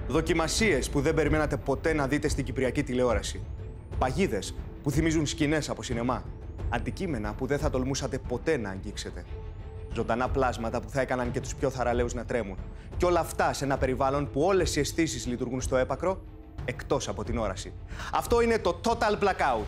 Δοκιμασίες που δεν περιμένατε ποτέ να δείτε στην κυπριακή τηλεόραση. Παγίδες που θυμίζουν σκηνές από σινεμά. Αντικείμενα που δεν θα τολμούσατε ποτέ να αγγίξετε. Ζωντανά πλάσματα που θα έκαναν και τους πιο θαραλέους να τρέμουν. Και όλα αυτά σε ένα περιβάλλον που όλες οι αισθήσεις λειτουργούν στο έπακρο, εκτός από την όραση. Αυτό είναι το Total Blackout.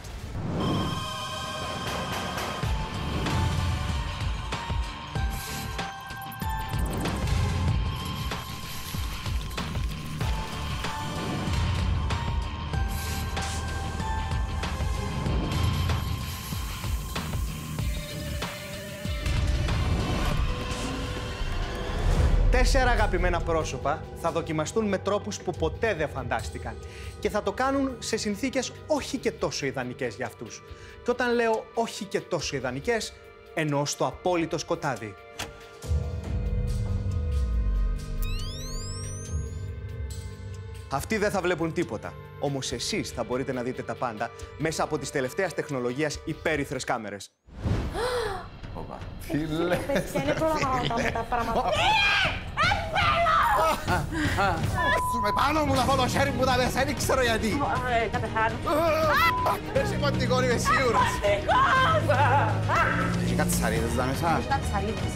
4 αγαπημένα πρόσωπα θα δοκιμαστούν με τρόπους που ποτέ δεν φαντάστηκαν και θα το κάνουν σε συνθήκες όχι και τόσο ιδανικές για αυτούς. Και όταν λέω όχι και τόσο ιδανικές, εννοώ στο απόλυτο σκοτάδι. Αυτοί δεν θα βλέπουν τίποτα. Όμως εσείς θα μπορείτε να δείτε τα πάντα μέσα από τις τελευταίας τεχνολογίας υπέρυθρες κάμερες. Τι λες? Δεν προλαβαίνω τα πράγματα. Με πάνω μου να έχω το χέρι μου τα μέσα, δεν ξέρω γιατί. Θα πεθάνω. Έχει ποντικό, είμαι σίγουρος. Έχει κατσαρίδες εδώ μέσα. Κατσαρίδες.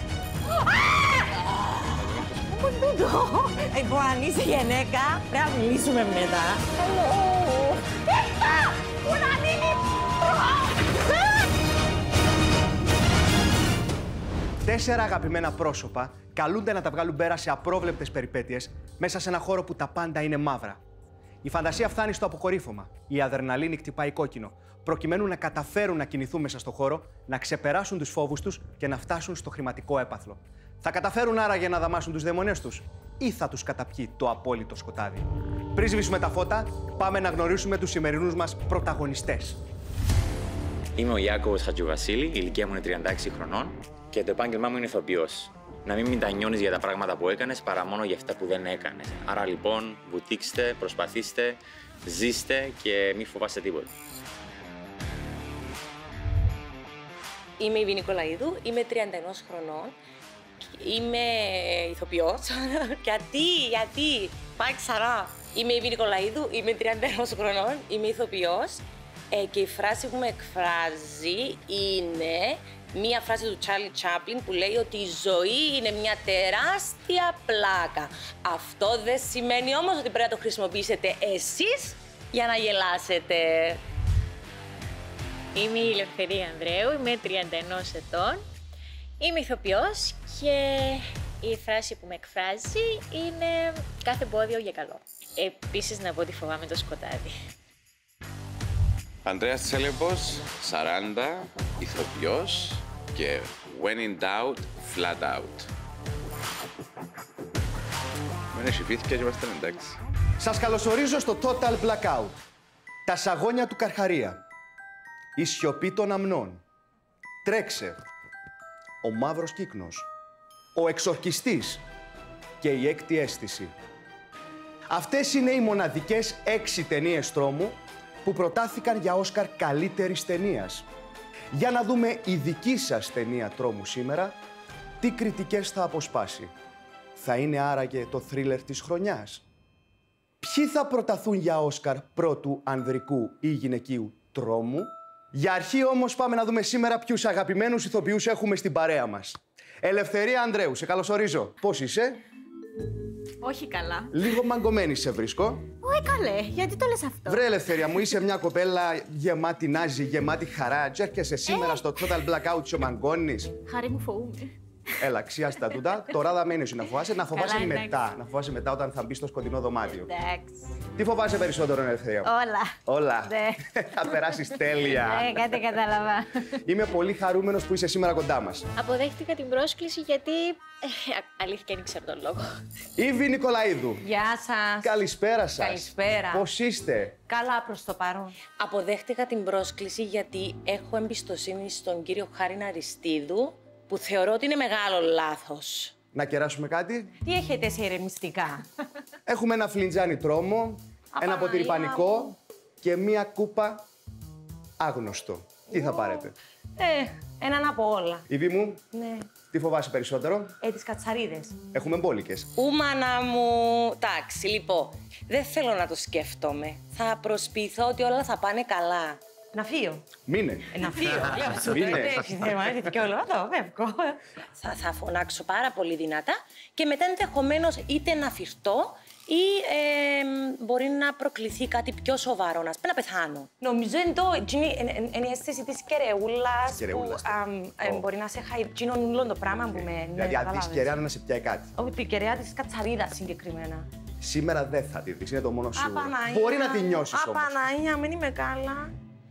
Πού είναι τούτο? Λοιπόν, αν είσαι γυναίκα, πρέπει να μιλήσουμε μετά. Πού να μείνει? 4 αγαπημένα πρόσωπα καλούνται να τα βγάλουν πέρα σε απρόβλεπτες περιπέτειες μέσα σε ένα χώρο που τα πάντα είναι μαύρα. Η φαντασία φτάνει στο αποκορύφωμα. Η αδρεναλίνη χτυπάει κόκκινο, προκειμένου να καταφέρουν να κινηθούν μέσα στο χώρο, να ξεπεράσουν τους φόβους τους και να φτάσουν στο χρηματικό έπαθλο. Θα καταφέρουν άραγε να δαμάσουν τους δαιμονές τους ή θα τους καταπιεί το απόλυτο σκοτάδι? Πριν σβήσουμε τα φώτα, πάμε να γνωρίσουμε τους σημερινούς μας πρωταγωνιστές. Είμαι ο Ιάκωβος Χατζηβασίλη, η ηλικία μου είναι 36 χρονών και το επάγγελμά μου είναι ηθοποιός. Να μην μετανιώνεις για τα πράγματα που έκανες παρά μόνο για αυτά που δεν έκανες. Άρα λοιπόν, βουτήξτε, προσπαθήστε, ζήστε και μη φοβάστε τίποτα. Είμαι η Βίνη Νικολαίδου, είμαι 31 χρονών. Είμαι ηθοποιός. Γιατί, πάει ξαρά. Είμαι η Βίνη Νικολαίδου, είμαι 31 χρονών, είμαι ηθοποιός. Και η φράση που με εκφράζει είναι μία φράση του Τσάρλι Τσάπλιν που λέει ότι η ζωή είναι μια τεράστια πλάκα. Αυτό δεν σημαίνει όμως ότι πρέπει να το χρησιμοποιήσετε εσείς για να γελάσετε. Είμαι η Ελευθερία Ανδρέου, είμαι 31 ετών. Είμαι ηθοποιός και η φράση που με εκφράζει είναι κάθε εμπόδιο για καλό. Επίσης να πω ότι φοβάμαι το σκοτάδι. Ανδρέας Τσέλεμπος, 40, ηθοποιός και when in doubt, flat out. Μεν εσυφήθηκε και είμαστε εντάξει. Σας καλωσορίζω στο Total Blackout. Τα σαγόνια του Καρχαρία. Η σιωπή των αμνών. Τρέξε. Ο μαύρος κύκνος. Ο εξορκιστής. Και η έκτη αίσθηση. Αυτές είναι οι μοναδικές 6 ταινίες τρόμου που προτάθηκαν για Όσκαρ καλύτερης ταινίας. Για να δούμε η δική σας ταινία τρόμου σήμερα, τι κριτικές θα αποσπάσει. Θα είναι άραγε το θρίλερ της χρονιάς? Ποιοι θα προταθούν για Όσκαρ πρώτου ανδρικού ή γυναικείου τρόμου? Για αρχή όμως πάμε να δούμε σήμερα ποιους αγαπημένους ηθοποιούς έχουμε στην παρέα μας. Ελευθερία Ανδρέου, σε καλωσορίζω. Πώς είσαι? Όχι καλά. Λίγο μαγκωμένη σε βρίσκω. Όχι καλέ, γιατί το λες αυτό? Βρε Ελευθερία μου, είσαι μια κοπέλα γεμάτη νάζι, γεμάτη χαρά. Και έρχεσαι σήμερα στο Total Blackout και μαγκώνεις. Χάρη μου, φοβούμαι. Έλα, ξιάστα τα τούτα. Τώρα δεν μένει να φοβάσαι. Να φοβάσαι Καλά, μετά. Να φοβάσαι μετά όταν θα μπει στο σκοτεινό δωμάτιο. Εντάξει. Τι φοβάσαι περισσότερο, Ελευθερία μου? Όλα. Ναι. Θα περάσεις τέλεια. Κάτι κατάλαβα. Είμαι πολύ χαρούμενος που είσαι σήμερα κοντά μας. Αποδέχτηκα την πρόσκληση γιατί αλήθεια δεν ξέρω τον λόγο. Ήβη Νικολαίδου. Γεια σας. Καλησπέρα σας. Καλησπέρα. Πώς είστε? Καλά προς το παρόν. Αποδέχτηκα την πρόσκληση γιατί έχω εμπιστοσύνη στον κύριο Χάρη Αριστίδου, που θεωρώ ότι είναι μεγάλο λάθος. Να κεράσουμε κάτι? Τι έχετε σε ηρεμιστικά? Έχουμε ένα φλιντζάνι τρόμο, ένα ποτήρι πανικό και μία κούπα άγνωστο. Τι θα πάρετε? Έναν από όλα. Ήβη μου, Ναι. τι φοβάσαι περισσότερο? Τις κατσαρίδες. Έχουμε μπόλικες. Μάνα μου. Εντάξει, λοιπόν. Δεν θέλω να το σκέφτομαι. Θα προσποιηθώ ότι όλα θα πάνε καλά. Να φύγω. Μείνε. Να φύγω. Λέω σου, Μείνε. δεν έχει θέμα, έρχεται και όλο αυτό, φεύγω. Θα φωνάξω πάρα πολύ δυνατά και μετά ενδεχομένως είτε να φυρτώ ή μπορεί να προκληθεί κάτι πιο σοβαρό, να πούμε, να πεθάνω. Νομίζω είναι η αίσθηση της κεραιούλας Κεραιούλας, που μπορεί να σε χάει. Εκείνον όλο το πράγμα που με Δηλαδή, αν δεις κεραία να σε πιάει κάτι. Όχι, η κεραία της κατσαρίδας συγκεκριμένα. Σήμερα δεν θα τη δεις, είναι το μόνο σίγουρο. Απαναία. Μπορεί να τη νιώσεις όμως. Απαναία, μην είμαι καλά.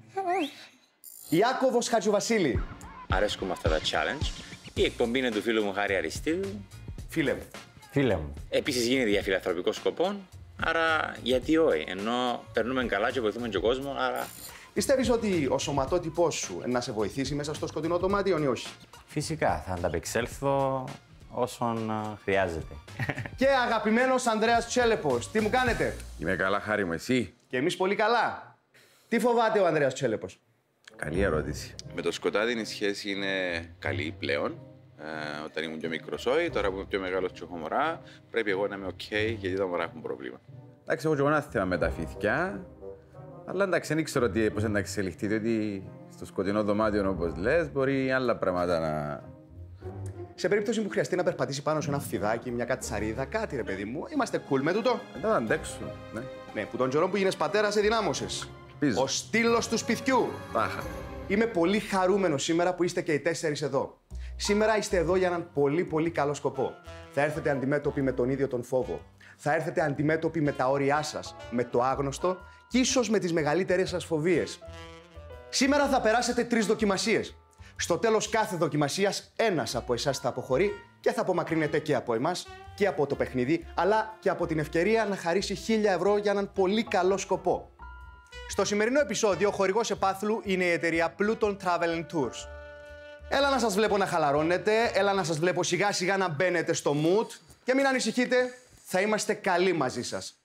Ιάκωβος Χατζηβασίλη. Αρέσκουμε αυτά τα challenge. Η εκπομπή είναι του φίλου μου Χάρη Αριστίδου. Φίλε μου, Φίλε μου, Επίσης γίνεται για φιλανθρωπικών σκοπών, άρα γιατί όχι, ενώ περνούμε καλά και βοηθούμε και κόσμο, άρα πιστεύεις ότι ο σωματότυπός σου να σε βοηθήσει μέσα στο σκοτεινό δωμάτιο ή όχι? φυσικά θα ανταπεξέλθω όσον χρειάζεται. Και αγαπημένος Ανδρέας Τσέλεπος, τι μου κάνετε? Είμαι καλά, Χάρη μου, εσύ. Και εμείς πολύ καλά. Τι φοβάται ο Ανδρέας Τσέλεπος? Καλή ερώτηση. Με το σκοτάδι η σχέση είναι καλή πλέον. Όταν ήμουν πιο μικρός, όχι. Τώρα που είμαι πιο μεγάλος και έχω μωρά, πρέπει εγώ να είμαι OK, γιατί τα μωρά έχουν πρόβλημα. Εντάξει, έχω και εγώ ένα θέμα με τα φύθια. Αλλά εντάξει, δεν ξέρω πώς να εξελιχθεί, διότι στο σκοτεινό δωμάτιο, όπως λες, μπορεί άλλα πράγματα να. Σε περίπτωση που χρειαστεί να περπατήσει πάνω σε ένα φιδάκι, μια κατσαρίδα, κάτι ρε παιδί μου, είμαστε cool με τούτο. Δεν θα αντέξουν. Ναι. Ναι, που τον καιρό που γίνες πατέρας ενδυνάμωσες. Πίζω. Ο στήλος του σπιτιού. Τάχα. Είμαι πολύ χαρούμενος σήμερα που είστε και οι 4 εδώ. Σήμερα είστε εδώ για έναν πολύ πολύ καλό σκοπό. Θα έρθετε αντιμέτωποι με τον ίδιο τον φόβο. Θα έρθετε αντιμέτωποι με τα όρια σας, με το άγνωστο και ίσως με τις μεγαλύτερες σας φοβίες. Σήμερα θα περάσετε 3 δοκιμασίες. Στο τέλος κάθε δοκιμασίας, ένας από εσάς θα αποχωρεί και θα απομακρύνεται και από εμάς και από το παιχνίδι, αλλά και από την ευκαιρία να χαρίσει 1.000 ευρώ για έναν πολύ καλό σκοπό. Στο σημερινό επεισόδιο, χορηγός επάθλου είναι η εταιρεία Pluton Travel and Tours. Έλα να σας βλέπω να χαλαρώνετε, έλα να σας βλέπω σιγά σιγά να μπαίνετε στο mood και μην ανησυχείτε, θα είμαστε καλοί μαζί σας.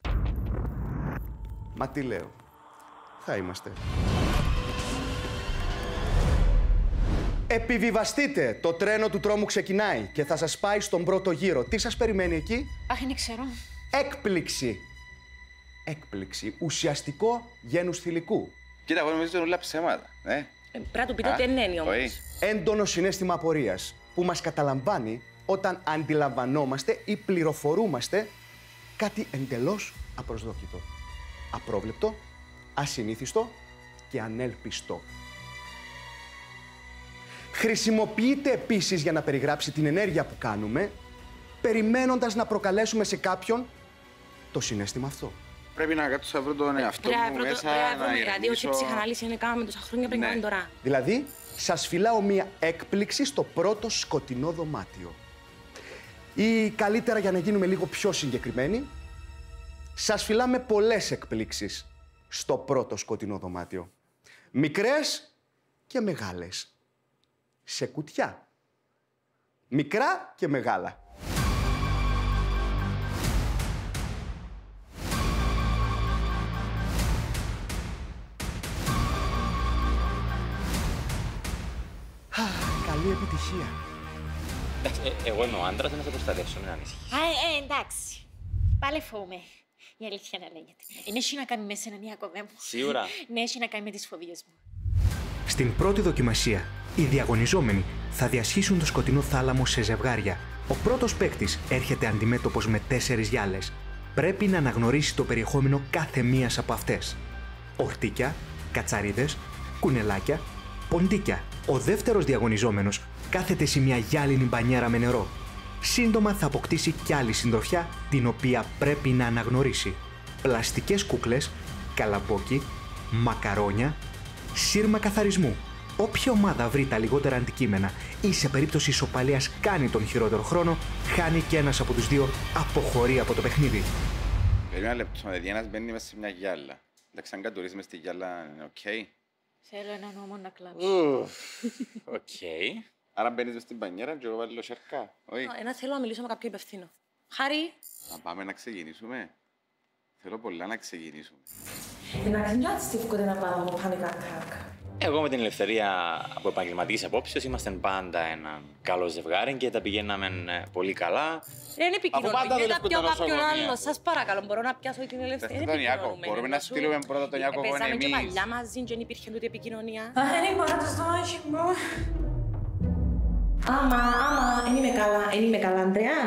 Μα τι λέω, θα είμαστε. Επιβιβαστείτε, το τρένο του τρόμου ξεκινάει και θα σας πάει στον πρώτο γύρο. Τι σας περιμένει εκεί? Αχ, δεν ξέρω. Έκπληξη. Έκπληξη. Ουσιαστικό γένους θηλυκού. Κοίτα, εγώ νομίζω ότι είναι όλα ψέματα. Πρέπει να του πείτε ότι δεν είναι όμως. Όχι. Έντονο συναίσθημα απορίας που μας καταλαμβάνει όταν αντιλαμβανόμαστε ή πληροφορούμαστε κάτι εντελώς απροσδόκητο. Απρόβλεπτο, ασυνήθιστο και ανέλπιστο. Χρησιμοποιείται επίσης για να περιγράψει την ενέργεια που κάνουμε, περιμένοντας να προκαλέσουμε σε κάποιον το συναίσθημα αυτό. Πρέπει να κάτσω να βρω τον εαυτό μου μέσα, να Δηλαδή, όχι ηρεμήσω. ψυχανάλυση είναι κάναμε τόσα χρόνια πριν Ναι. κάνουμε τώρα. Δηλαδή, σας φυλάω μία έκπληξη στο πρώτο σκοτεινό δωμάτιο. Ή καλύτερα, για να γίνουμε λίγο πιο συγκεκριμένοι, σας φυλάμε πολλές εκπλήξεις στο πρώτο σκοτεινό δωμάτιο. Μικρές και μεγάλες. Σε κουτιά. Μικρά και μεγάλα. Καλή επιτυχία. Εντάξει, εγώ είμαι ο άντρας, να σε προστατεύσω, μην ανησυχείς. Εντάξει. Πάλι φοβούμαι. Η αλήθεια να λέγεται. Είναι έχει να κάνει με σένα, Ιάκωβε μου. Σίγουρα. Ναι, έχει να κάνει με τις φοβίες μου. Στην πρώτη δοκιμασία, οι διαγωνιζόμενοι θα διασχίσουν το σκοτεινό θάλαμο σε ζευγάρια. Ο πρώτος παίκτης έρχεται αντιμέτωπος με 4 γυάλες. Πρέπει να αναγνωρίσει το περιεχόμενο κάθε μίας από αυτές. Ορτίκια, κατσαρίδες, κουνελάκια, ποντίκια. Ο δεύτερος διαγωνιζόμενος κάθεται σε μια γυάλινη μπανιέρα με νερό. Σύντομα θα αποκτήσει κι άλλη συντροφιά, την οποία πρέπει να αναγνωρίσει. Πλαστικές κούκλες, καλαμπόκι, μακαρόνια, σύρμα καθαρισμού. Όποια ομάδα βρει τα λιγότερα αντικείμενα ή σε περίπτωση ισοπαλίας κάνει τον χειρότερο χρόνο, χάνει και ένας από τους δύο αποχωρεί από το παιχνίδι. Περίμενα λεπτό, δηλαδή ένας μπαίνει μέσα σε μια γυάλα. Εντάξει, αν κατουρίσει μες στη γυάλα, είναι οκ. Θέλω έναν νόμο να κλάψω. Οκ. Άρα μπαίνεις μες στην πανιέρα και εγώ βάλω σέρκα. Όχι. Ένα θέλω να μιλήσω με κάποιο υπευθύνο. Χάρη. Να πάμε να ξεκινήσουμε. Θέλω πολλά να ξεκινήσουμε. Εντάξει, νιώθεις εύκολα να πάρω πανικά attack. Εγώ με την Ελευθερία από επαγγελματικής απόψεως είμαστε πάντα ένα καλό ζευγάρι και τα πηγαίναμε πολύ καλά. Δεν επικοινωνούμε. Να πιω κάποιον άλλο. Σας παρακαλώ, μπορώ να πιάσω την Ελευθερία. Τον Ιάκο. Μπορούμε να στείλουμε πρώτα τον Ιάκο γονεί εμείς. Παίζαμε και παλιά μαζί και δεν υπήρχε ούτε επικοινωνία. Δεν μπορώ να το στομάχι μου. Άμα, δεν είμαι καλά, Ανδρέα.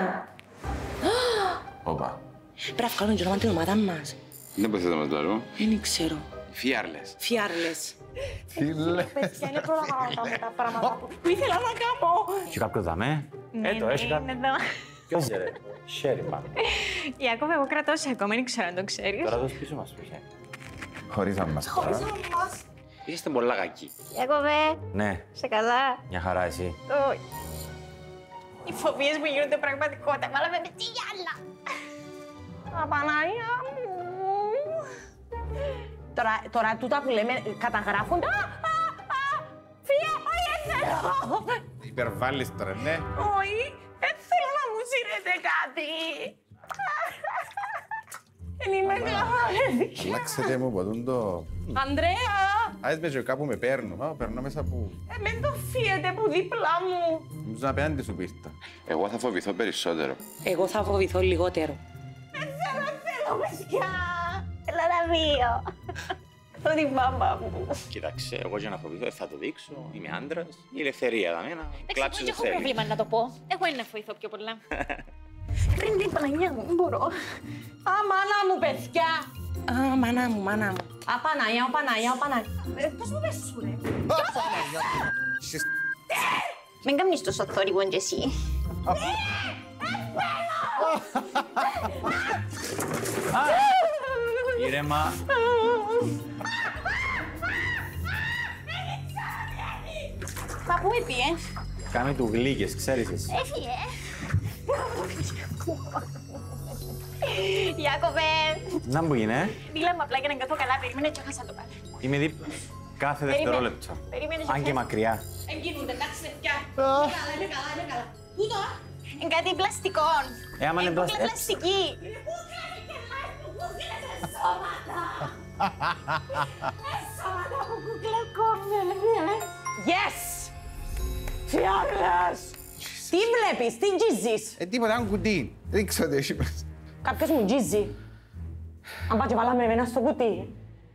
Όπα. Πρέπει να βγάλουμε και όνομα την ομάδα μας. Δεν μπορείς να μας το λέω. Δεν ξέρω. Φιάρλες. Φιάρλες. Φίλε. Παιδιά, είναι προγράμματα με τα πράγματα που ήθελα να κάνω. Έχει κάποιο δαμέ. Ναι, Έχει κάποιο. είναι εδώ. Ποιος ρε. Χέρι πάμε. Ιάκωβε, εγώ κρατώ σε ακόμα, δεν ξέρω αν το ξέρεις. Τώρα δώσ' πίσω μας. Χωρίσαμε μας τώρα. Είσαστε πολλά κακοί. Ιάκωβε, Ναι, σε καλά. μια χαρά εσύ. Οι φοβίες μου γίνονται πραγματικότητα. Βάλαμε με τι άλλα. Απαναγία μου. Τώρα τούτα που λέμε καταγράφονται. Φύγε, όχι, δεν θέλω. Υπερβάλλεις τώρα, ναι. Όχι, δεν θέλω να μου σύρετε κάτι. Δεν είμαι καλά. Αλλάξετε μου ποτούν το... Ανδρέα, Άις με και κάπου με παίρνω, περνώ μέσα που... μην το φύγετε που δίπλα μου. Νομίζω απέναντι σου πίστα. Εγώ θα φοβηθώ περισσότερο. Εγώ θα φοβηθώ λιγότερο. Δεν θέλω, παιδιά. Θέλω να βίω. Ότι μάμα μου. Κοίταξε, εγώ για να φοβηθώ θα το δείξω. Είμαι άντρας. Η Ελευθερία δαμέ να κλάψει Εντάξει, το εγώ έχω θέλει. πρόβλημα να το πω. Εγώ είναι να φοηθώ πιο πολλά. Πριν την Παναγιά μου, μπορώ. Α, μάνα μου, παιδιά. Α, μάνα μου. Α, Παναγιά. Πώς μου πες σου, ρε. Μην κάνεις τόσο θόρυβο κι εσύ. Ήρεμα. Μα πού έπιε. Κάμε του γλύκες, ξέρεις εσύ. Έφυγε. Ιάκωβε. Να μου είναι. Μίλα μου απλά για να νιώθω καλά. Περίμενε και χάσα το κάτι. Είμαι δίπλα. Κάθε δευτερόλεπτο. Περίμενε Αν και μακριά. Εγκίνονται, εντάξει, παιδιά. Είναι καλά. Τούτο, Είναι κάτι πλαστικό. Άμα είναι Είναι πλαστική. Yes! Φιάρλες! Τι βλέπεις, τι γκίζεις. Τίποτα, ένα κουτί. Ρίξω το εσύ μέσα. Κάποιος μου γκίζει. Αν πάει και βάλαμε εμένα στο κουτί.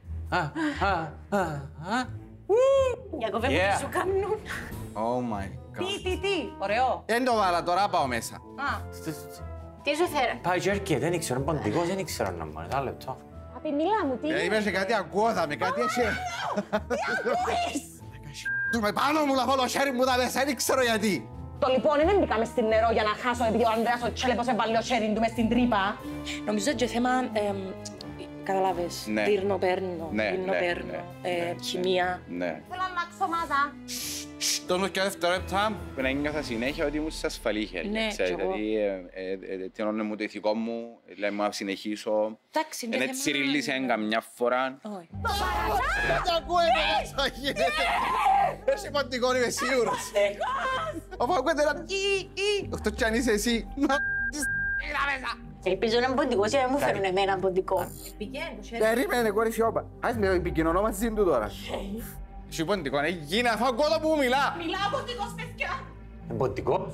Ιάκωβε μου, τι σου κάνουν. Oh my god. Τι, ωραίο. Δεν το βάλα, τώρα πάω μέσα. Α, Τι σου φέρε. Πάει και έρχεται, δεν ήξερα, είναι ποντικός, δεν ήξερα να μου. Ένα λεπτό. απ' μιλά μου, τι. Είπε σε κάτι ακούω, θα με κάτι έτσι. Τους με πάνω μου λαφώ το χέρι μου τα μέσα, δεν ξέρω γιατί. Το λοιπόν δεν μπήκαμε στην νερό για να χάσω επειδή ο Ανδρέας ο Τσέλεπος έβαλε το χέρι του μες στην τρύπα. Νομίζω ότι το θέμα, καταλάβες, Ναι. δείρνω-παίρνω, Ναι, δείρνω-παίρνω, ναι, χημεία. Ναι. Θέλω να αλλάξω ομάδα. Το μου και δευτερόλεπτα που να νιώθα συνέχεια ότι ήμουν σε ασφαλή χέρια. Ναι, ξέρεις, κι εγώ. δηλαδή τενώνε μου το ηθικό μου, δηλαδή μου να συνεχίσω. Εντάξει, είναι Είναι θέμα- τσιρίλησε καμιά φορά. Όχι. Δεν ακούετε μέσα γίνεται. Έχει ποντικό, είμαι σίγουρος. Αφού ακούετε ένα αυτό κι αν είσαι εσύ. Ελπίζω να είναι ποντικός και να μου φέρουν εμένα ποντικό. Περίμενε κόρη όπα. Ας με επικοινωνώ μαζί του τώρα. Έχει ποντικό, γίνει αφού ακούω το που μου μιλά. Μιλάω ποντικός, παιδιά. Είναι ποντικός.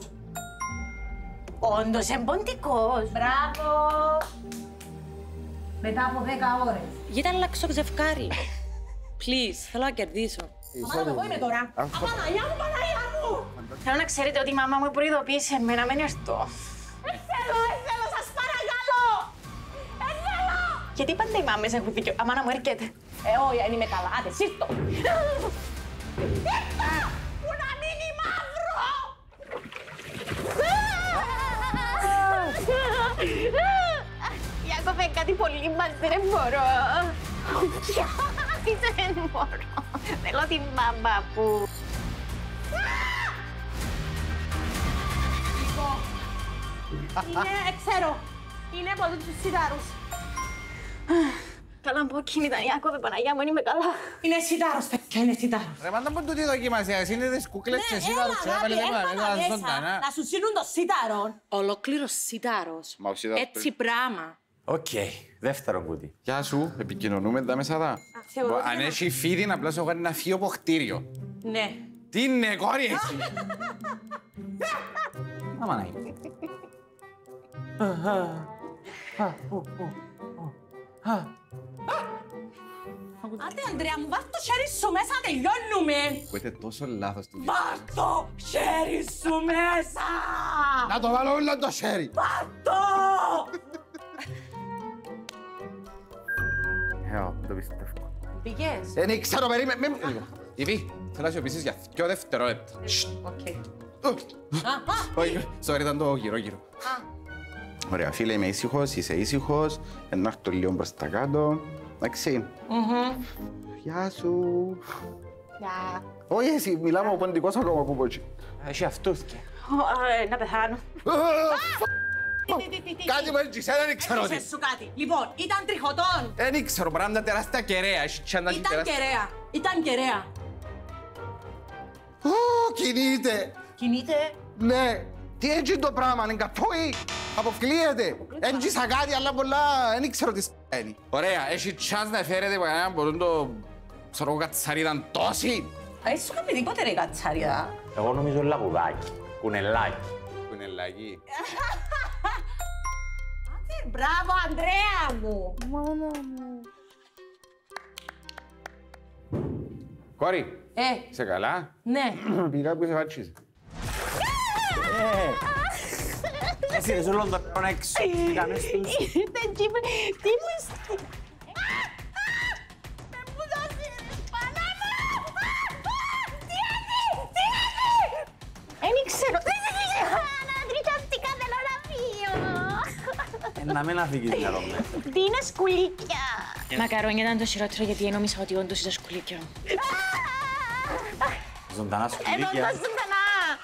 Όντως είναι ποντικός. Μπράβο. Μετά από 10 ώρες. Γιατί να αλλάξω ζευκάρι. Please, θέλω να κερδίσω. Μάνα μου, εγώ είμαι τώρα. Παναγιά μου. Θέλω να ξέρετε ότι η μαμά μου προειδοποίησε εμένα, μην έρθω. Δεν θέλω, σας παρακαλώ. Δεν θέλω. Γιατί πάντα οι μάμες έχουν δίκιο. Αμάνα μου έρχεται. Όχι, δεν είμαι καλά. Άντε, σύστο. Που να μείνει μαύρο. Ιάκωβε, κάτι πολύ μαζί, δεν μπορώ. Δεν μπορώ. Θέλω την μαμά που... Είναι, ξέρω. Είναι από τους σιτάρους. Καλά πω κίνητα, Ιάκωβε, Παναγιά μου, δεν είμαι καλά. Είναι σιτάρος, παιδιά, είναι σιτάρος. Ρε πάντα που τούτη δοκιμασία, είναι τις κούκλες και σίδαρος και έβαλε δεν ζωντανά. Να σου σύρουν το σιτάρο. Ολόκληρος σιτάρος. Μα ο σιτάρος Έτσι πράγμα. Οκ, δεύτερο κουτί. Γεια σου, επικοινωνούμε τα μέσα δά. Αν έχει φίδι, να πλάσω εγώ ένα φύο από κτίριο. Ναι. Τι είναι, κόρη, εσύ! Άμα να είναι. Άντε, Ανδρέα μου, βάζ' το χέρι σου μέσα, τελειώνουμε. Που είστε τόσο λάθος του. Βάζ' το χέρι σου μέσα. Να το βάλω όλο το χέρι. Βάζ' το. Δεν το πιστεύω. Πήγες. Δεν ξέρω, περίμενε. Ιβή, θέλω να σιωπήσεις για 2 δευτερόλεπτα. Οκ. Όχι, sorry, ήταν το γύρω-γύρω. Ωραία, φίλε, είμαι ήσυχος, είσαι ήσυχος. Να έρθω λίγο προς τα κάτω. Εντάξει. Γεια σου. Γεια. Όχι, εσύ, μιλάμε ο ποντικός ακόμα κουμπότσι. Έχει αυτούθηκε. Να πεθάνω. Κάτι μου έτσι, δεν ξέρω τι. Έπαιξες σου κάτι. Λοιπόν, ήταν τριχωτών. Δεν ξέρω, πρέπει να είναι τεράστια κεραία. Ήταν κεραία. Ήταν κεραία. Κινείται. Κινείται. Ναι. Τι έτσι το πράγμα, είναι κατόι. Αποκλείεται. Έντυσα κάτι, αλλά πολλά δεν ξέρω τι σημαίνει. Ωραία, έχει τσάς να φέρετε από κανέναν που το ξέρω κατσάρι ήταν τόση. Εσύ σου κάνει τίποτε ρε κατσάρια. Εγώ νομίζω λαγουδάκι, κουνελάκι. Κουνελάκι. Άντε, μπράβο, Ανδρέα μου. Κόρη, είσαι καλά? Ναι. Πήγα που είσαι βάτσισε. Εσύ ρε σου Λονδόν έξω. Τι κάνεις τους. Τι μου είσαι. Δεν μου δώσεις πάνω μου. Τι είναι. Δεν ξέρω. Ανατριχιαστικά θέλω να φύγω. Να μην αφήγεις μυαλό με. Τι είναι σκουλίκια. Μακαρόνια ήταν το χειρότερο γιατί νόμιζα ότι όντως ήταν σκουλίκια. Ζωντανά Εδώ σκουλίκια. τα ζωντανά.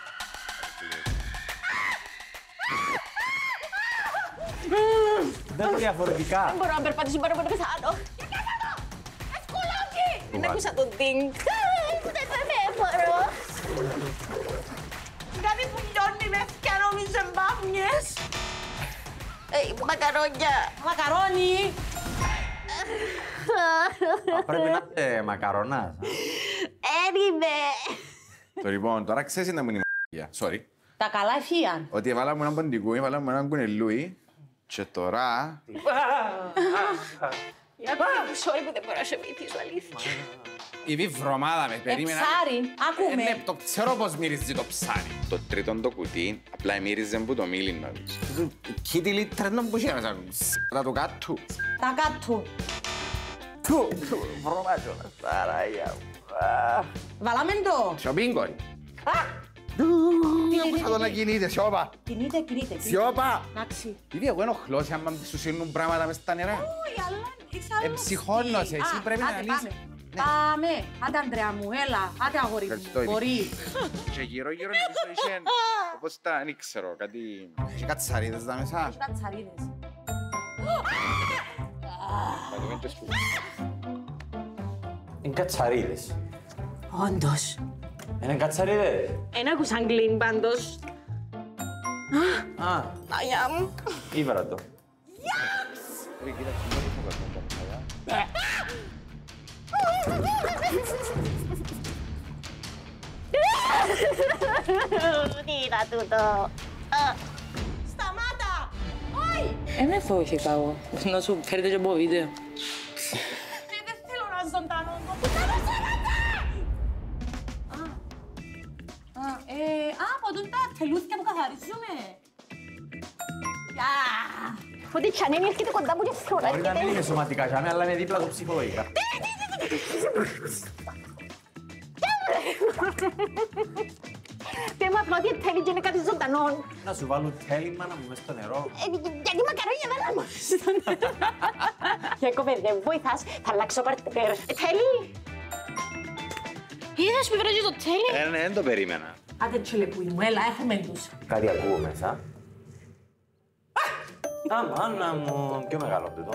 Δεν είναι διαφορετικά. Δεν μπορώ να περπατήσω, μπορώ να πεθάνω. Σκουλάκι. Δεν άκουσα τον τίνγκ. Δεν μπορώ. Κάτι που λιώνει με και νομίζω μπάμιες. Μακαρόνια. Μακαρόνι. Πρέπει να είστε μακαρονάς. Έριδε. Το λοιπόν, τώρα ξέρεις να μου είναι η μαγεία. Sorry. Τα καλά εφίαν. Ότι έβαλαμε έναν ποντικού, έβαλαμε έναν κουνελούι και τώρα... Sorry που δεν μπορώ να σε βοηθήσω, αλήθεια. Ήδη βρωμάδα με, περίμενα. Ψάρι, άκουμε. Ναι, το ξέρω πώς μυρίζει το ψάρι. Το τρίτο το κουτί, απλά μύριζε που το μίλινα. Κοίτι λίτρα να μπούσε μέσα. Τα του κάτω. Τα κάτω. Βρωμάζω να σταράγια. Βάλαμε το. Σιωπίγκον. Τι θα το να κινείται, σιώπα. Κινείται. Σιώπα. Εντάξει. Ήδη εγώ ενοχλώσαι άμα σου σύρνουν πράγματα μες στα νερά. Όχι, αλλά είσαι άλλο. Εψυχώνεσαι, εσύ πρέπει να λύσεις. Πάμε. Άντε, Ανδρέα μου, έλα. Άντε, αγόρι Ευχαριστώ, μου. Ήβη. Μπορεί. Και γύρω-γύρω νομίζω είχε... Όπως τα, δεν ξέρω, κάτι... Είχε κατσαρίδες τα μέσα. Κατσαρίδες. Να δούμε και σπουδά. Είναι κατσαρίδες. Όντως. Είναι κατσαρίδες. Εν άκουσαν γκλίν πάντως. Α, Αγιά μου. ήβρα το. Τι ήταν τούτο. Σταμάτα. Όχι. Με φοβήθηκα εγώ. Να σου φέρετε και από βίντεο. Δεν θέλω να ζωντανώ. Από τούτα τελούθηκια που καθαρίζουμε. Ότι τσανένι έρχεται κοντά μου και θέλω. Μπορεί να μην είναι σωματικά για μένα, αλλά είναι δίπλα του ψυχολογικά. Πες μου απλά ότι θέλει και είναι κάτι ζωντανό. Να σου βάλουν τέλει, μάνα μου, μες στο νερό. Γιατί μακαρόνια δεν αρμόζουν. Γιάκωβε, δεν βοηθάς, θα αλλάξω παρτέρ. Θέλει. Είδες που βράζει το τέλει. Ναι, δεν το περίμενα. Άντε τσιλεπούι μου, έλα, έχουμε τους. Κάτι ακούω μέσα. Α, μάνα μου, πιο μεγάλο τούτο.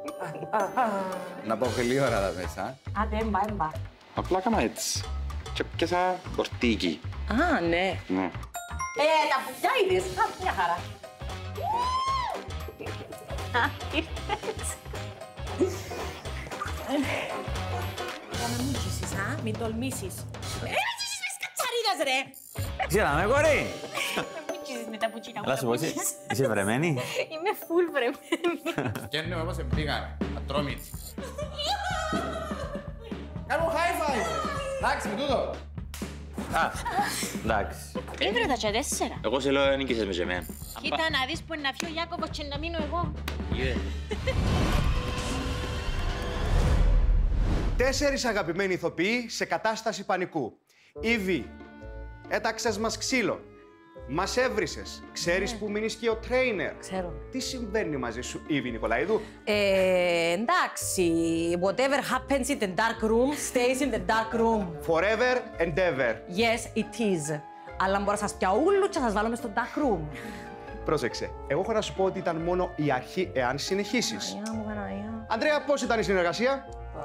Να πάω και λίγο ώρα τα μέσα. Άντε, έμπα. Απλά κάμα έτσι. Και πιάσα πορτίκι. Α, ναι. Ναι. Τα πουκιά είδες. Μια χαρά. Για να μην ζήσεις, μην τολμήσεις. Ζήσεις με σκατσαρίδας, ρε! Ξέραμε, κορί! Μην ζήσεις με τα πουτσίνα μου. Αλλά σου πω, είσαι βρεμένη. Είμαι full βρεμένη. Φτιάχνουμε όπως εμπήγανε, ατρόμητοι. Κάνε μου high five! Εντάξει, με τούτο. Α, εντάξει. Ήβρε τα τέσσερα. Εγώ σε λέω νίκησες με ζεμένα. Κοίτα να δεις που είναι να φύγει ο Ιάκωβος και να μείνω εγώ. Τέσσερις αγαπημένοι ηθοποιοί σε κατάσταση πανικού. Ήβη, έταξες μας ξύλο. Μας έβρισες. Ξέρεις που μείνεις και ο τρέινερ. Ξέρω. Τι συμβαίνει μαζί σου, Ήβη Νικολαίδου? Εντάξει. Whatever happens in the dark room stays in the dark room. Forever and ever. Yes, it is. Αλλά μπορώ να σας πιάω ούλου και να σας βάλω μες στο dark room. Πρόσεξε. Εγώ έχω να σου πω ότι ήταν μόνο η αρχή εάν συνεχίσεις. Παναγιά μου, Παναγιά. Αντρέα, πώς ήταν η συνεργασία?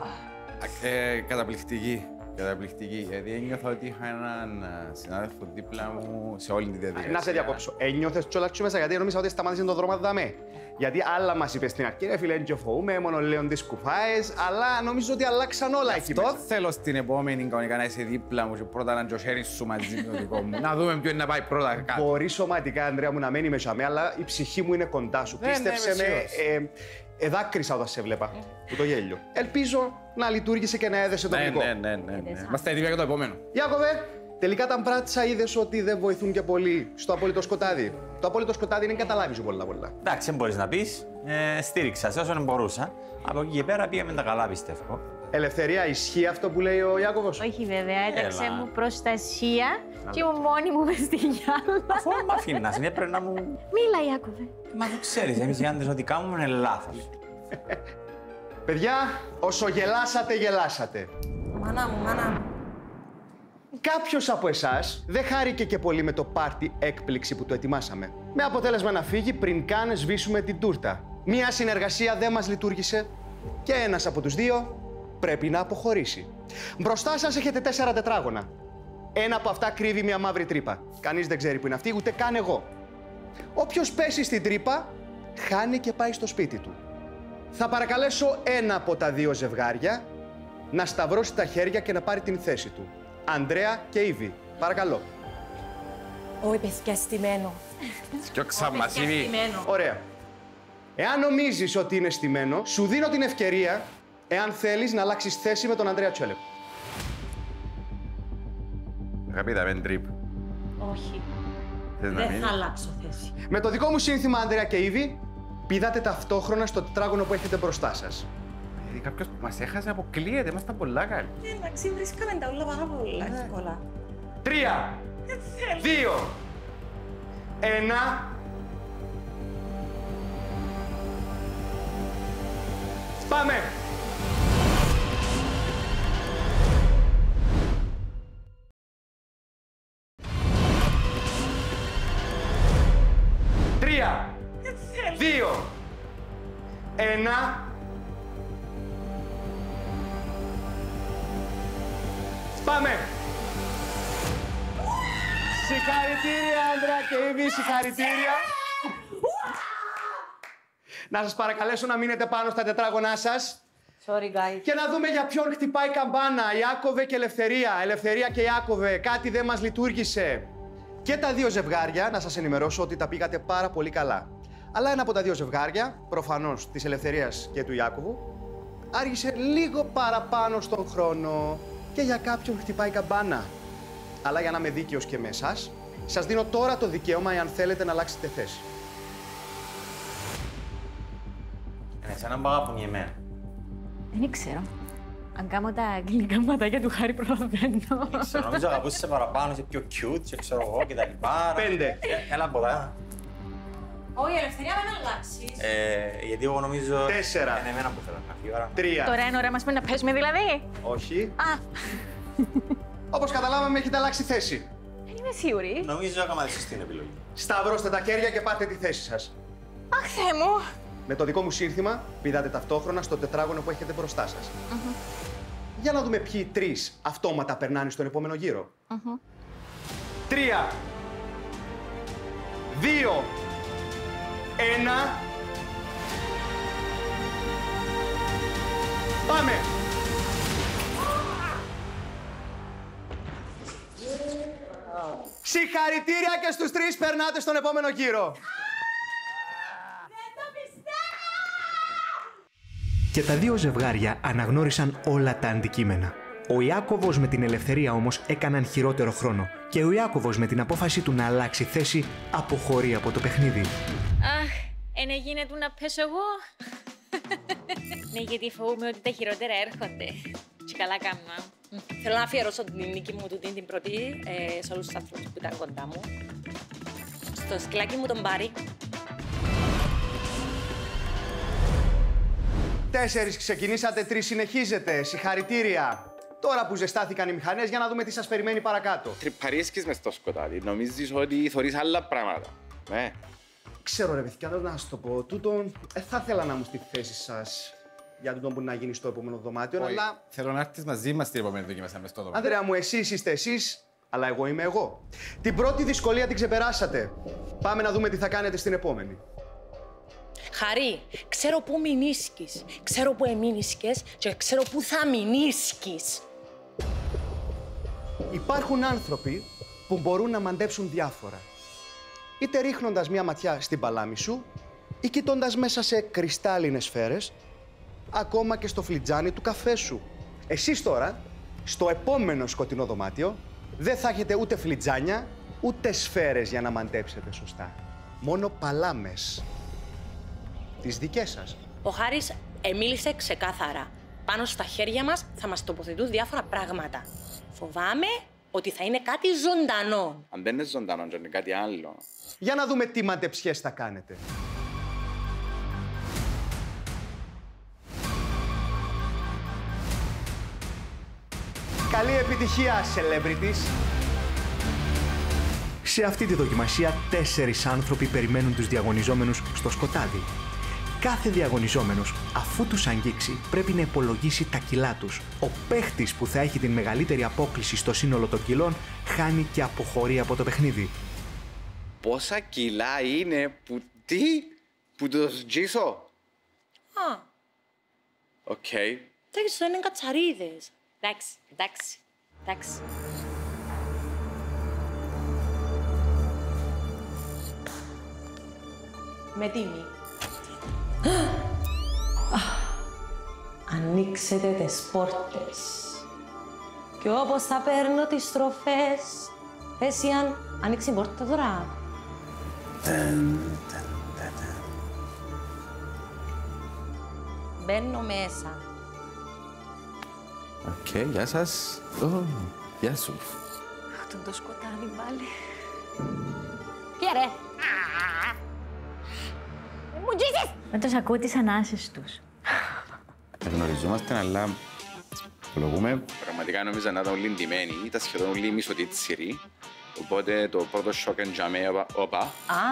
Καταπληκτική. Καταπληκτική. Γιατί ένιωθα ότι είχα έναν συνάδελφο δίπλα μου σε όλη τη διαδικασία. Να σε διακόψω. Ένιωθες κιόλας και μέσα γιατί νόμιζα ότι σταμάτησε το δρόμο δαμέ. Γιατί άλλα μας είπες στην αρχή, ρε φίλε, και φοβούμαι, μόνο λέω τις κουφάες, αλλά νομίζω ότι αλλάξαν όλα εκεί μέσα. Αυτό θέλω στην επόμενη κανονικά να είσαι δίπλα μου και πρώτα να το χέρι σου μαζί με το δικό μου. Να δούμε ποιο είναι να πάει πρώτα κάτω. Μπορεί σωματικά, Ανδρέα μου, να μένει μέσα με, αλλά η ψυχή μου είναι κοντά σου. Πίστεψε με. Εδάκρυσα όταν σε βλέπα, που το γέλιο. Ελπίζω να λειτουργήσε και να έδεσε το γλυκό. Ναι. Είμαστε έτοιμοι για το επόμενο. Ιάκωβε, τελικά τα μπράτσα είδες ότι δεν βοηθούν και πολύ στο απόλυτο σκοτάδι. Το απόλυτο σκοτάδι είναι καταλάβει σου πολλά. Εντάξει, δεν μπορείς να πεις. Στήριξα σε όσον μπορούσα. Από εκεί και πέρα πήγαμε τα καλά, πιστεύω. Ελευθερία, ισχύει αυτό που λέει ο Ιάκωβος? Όχι βέβαια, έταξε Έλα. μου προστασία και ήμουν μόνη μου μες στη γυάλα. Αφού μ' αφήνας, είναι πρέπει να μου... Μίλα, Ιάκωβε. Μα το ξέρεις, εμείς οι άντρες ό,τι κάνουμε είναι λάθος. Παιδιά, όσο γελάσατε. Μάνα μου, μάνα μου. Κάποιος από εσάς δεν χάρηκε και πολύ με το πάρτι έκπληξη που το ετοιμάσαμε. Με αποτέλεσμα να φύγει πριν καν σβήσουμε την τούρτα. Μία συνεργασία δεν μας λειτουργήσε και ένας από τους δύο πρέπει να αποχωρήσει. Μπροστά σας έχετε 4 τετράγωνα. Ένα από αυτά κρύβει μια μαύρη τρύπα. Κανείς δεν ξέρει που είναι αυτή, ούτε καν εγώ. Όποιος πέσει στην τρύπα, χάνει και πάει στο σπίτι του. Θα παρακαλέσω ένα από τα δύο ζευγάρια να σταυρώσει τα χέρια και να πάρει την θέση του. Ανδρέα και Ήβη. Παρακαλώ. Όχι, παιδιά, στημένο. Σκιώξα μας, Ήβη. Ωραία. Εάν νομίζεις ότι είναι στημένο, σου δίνω την ευκαιρία, εάν θέλεις, να αλλάξεις θέση με τον Ανδρέα Τσέλεπ. Αγαπητά, μεν τρίπ. Όχι. Θες να Δεν μείνεις? θα αλλάξω θέση. Με το δικό μου σύνθημα, Ανδρέα και Ήβη, πηδάτε ταυτόχρονα στο τετράγωνο που έχετε μπροστά σας. Κάποιος που μας έχασε αποκλείεται, ήμασταν πολλά καλοί. Εντάξει, βρίσκαμε τα όλα πάρα πολύ εύκολα. 3, 2, 1. Πάμε! Τρία, 2, 1. Πάμε! Συγχαρητήρια, Άντρα και Ήβη, συγχαρητήρια. Να σας παρακαλέσω να μείνετε πάνω στα τετράγωνά σας Sorry, guys. και να δούμε για ποιον χτυπάει καμπάνα. Ιάκωβε και Ελευθερία. Ελευθερία και Ιάκωβε, κάτι δεν μας λειτουργήσε. Και τα δύο ζευγάρια, να σας ενημερώσω ότι τα πήγατε πάρα πολύ καλά. Αλλά ένα από τα δύο ζευγάρια, προφανώς της Ελευθερίας και του Ιάκωβου, άργησε λίγο παραπάνω στον χρόνο και για κάποιον χτυπάει καμπάνα. Αλλά για να είμαι δίκαιος και με εσάς, σας δίνω τώρα το δικαίωμα εάν θέλετε να αλλάξετε θέση. Σαν να αγαπούν εμένα. Δεν ξέρω. Αν κάνω τα αγγλικά ματάκια του Χάρη προλαβαίνω. Ξέρω, νομίζω αγαπούσες σε παραπάνω, είσαι πιο cute και ξέρω εγώ και τα λοιπά. 5. Έλα από τα. Όχι, η Ελευθερία δεν αλλάξει. Γιατί εγώ νομίζω... 4. Είναι εμένα που θέλω να φύγω. Άρα. 3. Τώρα είναι ώρα μας να παίζουμε δηλαδή. Όχι. Α, Όπως καταλάβαμε, έχετε αλλάξει θέση. δεν είμαι σίγουρη. Νομίζω έκανα τη σωστή επιλογή. Σταυρώστε τα χέρια και πάτε τη θέση σας. Αχ, Θεέ μου. Με το δικό μου σύνθημα, πηδάτε ταυτόχρονα στο τετράγωνο που έχετε μπροστά σας. Για να δούμε ποιοι τρεις αυτόματα περνάνε στον επόμενο γύρο. 3, 2, 1. Πάμε! Συγχαρητήρια και στους τρεις, περνάτε στον επόμενο γύρο. Και τα δύο ζευγάρια αναγνώρισαν όλα τα αντικείμενα. Ο Ιάκωβος με την ελευθερία όμως έκαναν χειρότερο χρόνο και ο Ιάκωβος με την απόφαση του να αλλάξει θέση αποχωρεί από το παιχνίδι. Αχ, ένα γίνεται να πέσω εγώ. Ναι, γιατί φοβούμαι ότι τα χειρότερα έρχονται. Και καλά κάμα. Θέλω να αφιερώσω την νίκη μου την πρώτη σε όλους τους άνθρωπους που ήταν κοντά μου. Στο σκυλάκι μου τον Μπάρι. 4 ξεκινήσατε, 3 συνεχίζετε. Συγχαρητήρια. Τώρα που ζεστάθηκαν οι μηχανές, για να δούμε τι σας περιμένει παρακάτω. Τρυπαρίσκεις μες στο σκοτάδι. Νομίζεις ότι θωρείς άλλα πράγματα. Ναι. Ξέρω ρε παιδιά, να σας το πω. Τούτον, θα ήθελα να μου στη θέση σας για τούτον που να γίνει στο επόμενο δωμάτιο, αλλά... Θέλω να έρθεις μαζί μας στην επόμενη δοκιμασία μες στο δωμάτιο. Ανδρέα μου, εσείς είστε εσείς, αλλά εγώ είμαι εγώ. Την πρώτη δυσκολία την ξεπεράσατε. Πάμε να δούμε τι θα κάνετε στην επόμενη. Χαρή, ξέρω πού μηνίσκεις, ξέρω πού εμείνισκες και ξέρω πού θα μηνίσκεις. Υπάρχουν άνθρωποι που μπορούν να μαντέψουν διάφορα. Είτε ρίχνοντας μία ματιά στην παλάμη σου, ή κοιτώντας μέσα σε κρυστάλλινες σφαίρες, ακόμα και στο φλιτζάνι του καφέ σου. Εσείς τώρα, στο επόμενο σκοτεινό δωμάτιο, δεν θα έχετε ούτε φλιτζάνια, ούτε σφαίρες για να μαντέψετε σωστά. Μόνο παλάμες. Τις δικές σας. Ο Χάρης μίλησε ξεκάθαρα. Πάνω στα χέρια μας θα μας τοποθετούν διάφορα πράγματα. Φοβάμαι ότι θα είναι κάτι ζωντανό. Αν δεν είναι ζωντανό, είναι κάτι άλλο. Για να δούμε τι μαντεψιές θα κάνετε. Καλή επιτυχία, celebrities! Σε αυτή τη δοκιμασία 4 άνθρωποι περιμένουν τους διαγωνιζόμενους στο σκοτάδι. Κάθε διαγωνιζόμενος, αφού τους αγγίξει, πρέπει να υπολογίσει τα κιλά τους. Ο παίχτης που θα έχει την μεγαλύτερη απόκλιση στο σύνολο των κιλών χάνει και αποχωρεί από το παιχνίδι. Πόσα κιλά είναι που το σγίσω. Α. Οκ. Εντάξει, είναι κατσαρίδες. Εντάξει. Με τιμή. Ανοίξετε τις πόρτες. Και όπως θα παίρνω τις στροφές, εσύ αν ανοίξει η πόρτα τώρα. Μπαίνω μέσα. Οκ, γεια σας. Γεια σου. Αυτό το σκοτάδι πάλι. Τι ρε. Μου τζίσεις! Να τους ακούω τις ανάσες τους. Γνωριζόμαστε, αλλά απολογούμε. Πραγματικά νόμιζα να ήταν όλοι ντυμένοι. Ήταν σχεδόν όλοι μισοτίτσιροι. Οπότε το πρώτο σοκ εν τζαμέ, όπα.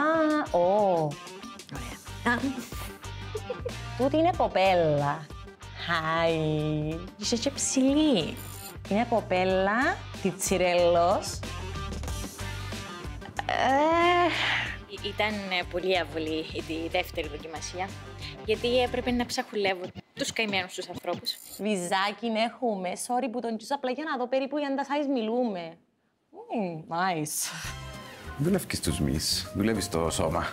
Ωραία. Τούτη είναι κοπέλα. Χάι. Είσαι και ψηλή. Είναι κοπέλα, τιτσιρέλος. Ήταν πολύ αβολή η δεύτερη δοκιμασία, γιατί έπρεπε να ψαχουλεύω τους καημένους τους ανθρώπους. Βυζάκι έχουμε. Sorry που τον τσούσα απλά για να δω περίπου για να τα size μιλούμε. Nice. Δουλεύεις στους μυς. Δουλεύεις στο σώμα.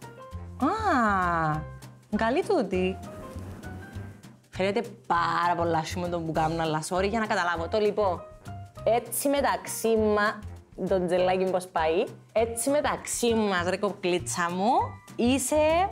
Καλή τούτη. Φαίνεται πάρα πολλά σου με τον που κάνουν, αλλά sorry για να καταλάβω το λοιπόν. Έτσι μεταξύ μας, το τζελάκι πώς πάει, έτσι μεταξύ μας, ρε κοκλίτσα μου, είσαι...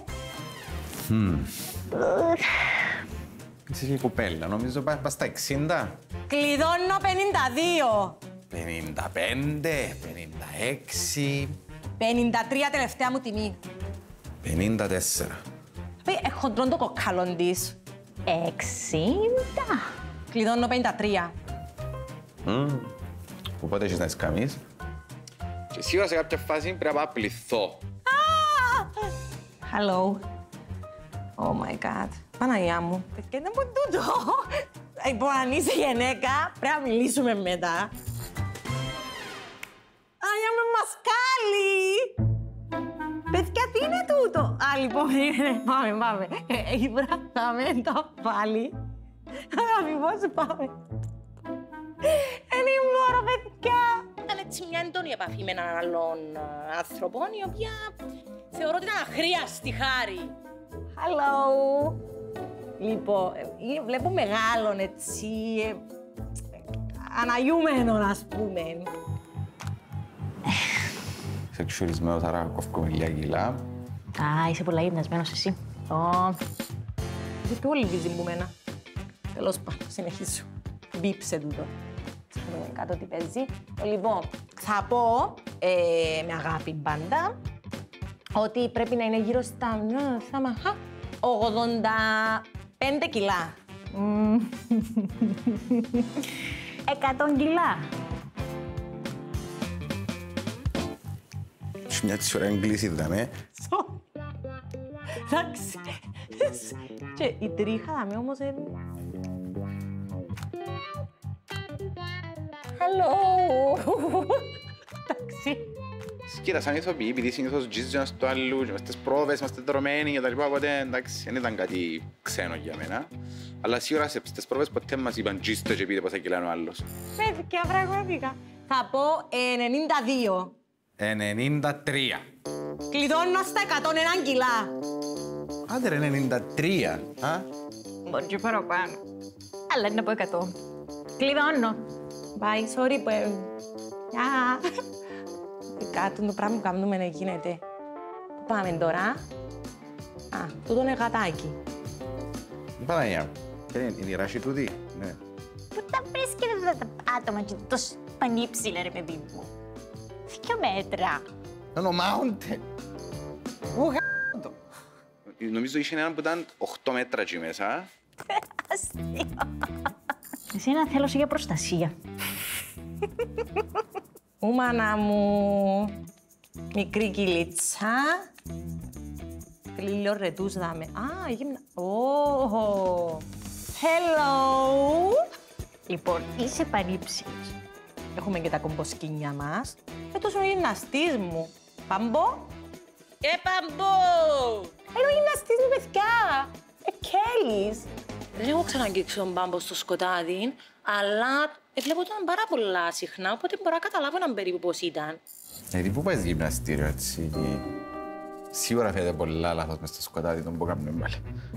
Είσαι και κοπέλα, νομίζω πας στα 60. Κλειδώνω 52. 55, 56... 53 τελευταία μου τιμή. 54. Έχω τρώνε το κοκκαλόν της. 60. Κλειδώνω 53. Οπότε έχεις να εσκαμείς. Και σίγουρα σε κάποια φάση πρέπει να πληθώ. Hello. Oh my God. Παναγιά μου. Και δεν μπορεί τούτο. Λοιπόν, αν είσαι γυναίκα, πρέπει να μιλήσουμε μετά. Άγια με μασκάλι. Παιδιά, τι είναι τούτο. Λοιπόν, πάμε. Ήβραμε το πάλι. Αγάπη, πώς πάμε. Δεν μπορώ, παιδιά. Ήταν έτσι μια έντονη επαφή με έναν άλλον άνθρωπο, η οποία θεωρώ ότι ήταν αχρίαστη, Χάρη. Hello. Λοιπόν, βλέπω μεγάλον έτσι, αναγιούμενο, ας πούμε. Είσαι εξουρισμένος, άρα κόφκομαι λίγα κιλά. Α, είσαι πολλά γυμνασμένος εσύ. Γιατί όλοι βίζουν που μένα. Τέλος πάντων, συνεχίζω. Μπίψε τούτο. Ξέρουμε κάτω τι παίζει. Λοιπόν, θα πω με αγάπη πάντα ότι πρέπει να είναι γύρω στα 85 κιλά. 100 κιλά. Σου μια της ώρα εγκλήσει, δάμε. Εντάξει. Και η τρίχα δάμε όμως είναι... Hello. Εντάξει. Κοίτα, σαν ηθοποιοί, επειδή συνήθως τζίζουν ένας του άλλου, και μες τις πρόβες, είμαστε δρομένοι και τα λοιπά, οπότε εντάξει, δεν ήταν κάτι ξένο για μένα. Αλλά σίγουρα στις πρόβες ποτέ μας είπαν τζίστε και πείτε πόσα κιλά είναι ο άλλος. Παιδιά, πραγματικά. Θα πω 92. 93. Κλειδώνω στα 101 κιλά. Άντε ρε, 93. Μπορεί και παραπάνω. Αλλά είναι από 100. Κλειδώνω. Bye, sorry που... Γεια. Κάτω το πράγμα που κάνουμε να γίνεται. Πού πάμε τώρα. Α, τούτο είναι γατάκι. Παναγιά, είναι η ράση τούτη, ναι. Πού τα βρίσκεται αυτά τα άτομα και τόσο πανύψηλα, ρε παιδί μου. 2 μέτρα. Είναι ο Mountain. Νομίζω είχε έναν που ήταν 8 μέτρα εκεί μέσα. Αστείο. Εσένα θέλω για προστασία. Μάνα μου, μικρή κυλίτσα. Θέλει λίγο ρετούς δάμε. Α, γυμνα... Ω, hello. Λοιπόν, είσαι πανύψηλος. Έχουμε και τα κομποσκίνια μας. Έτος είναι ο γυμναστής μου. Παμπό. Παμπό! Είναι ο γυμναστής μου, παιδιά. Κέλλης. Δεν έχω ξαναγγίξει τον Μπάμπο στο σκοτάδι, αλλά βλέπω τον πάρα πολλά συχνά, οπότε μπορώ να καταλάβω έναν περίπου πώς ήταν. Γιατί πού πάεις γυμναστήριο έτσι, σίγουρα φαίνεται πολλά λάθος μες στο σκοτάδι τον που κάνουμε πάλι.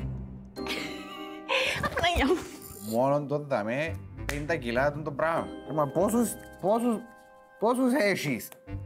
Απαναγιά μου. Μόνο τον δαμε 50 κιλά τον το πράγμα. Μα πόσους έχεις?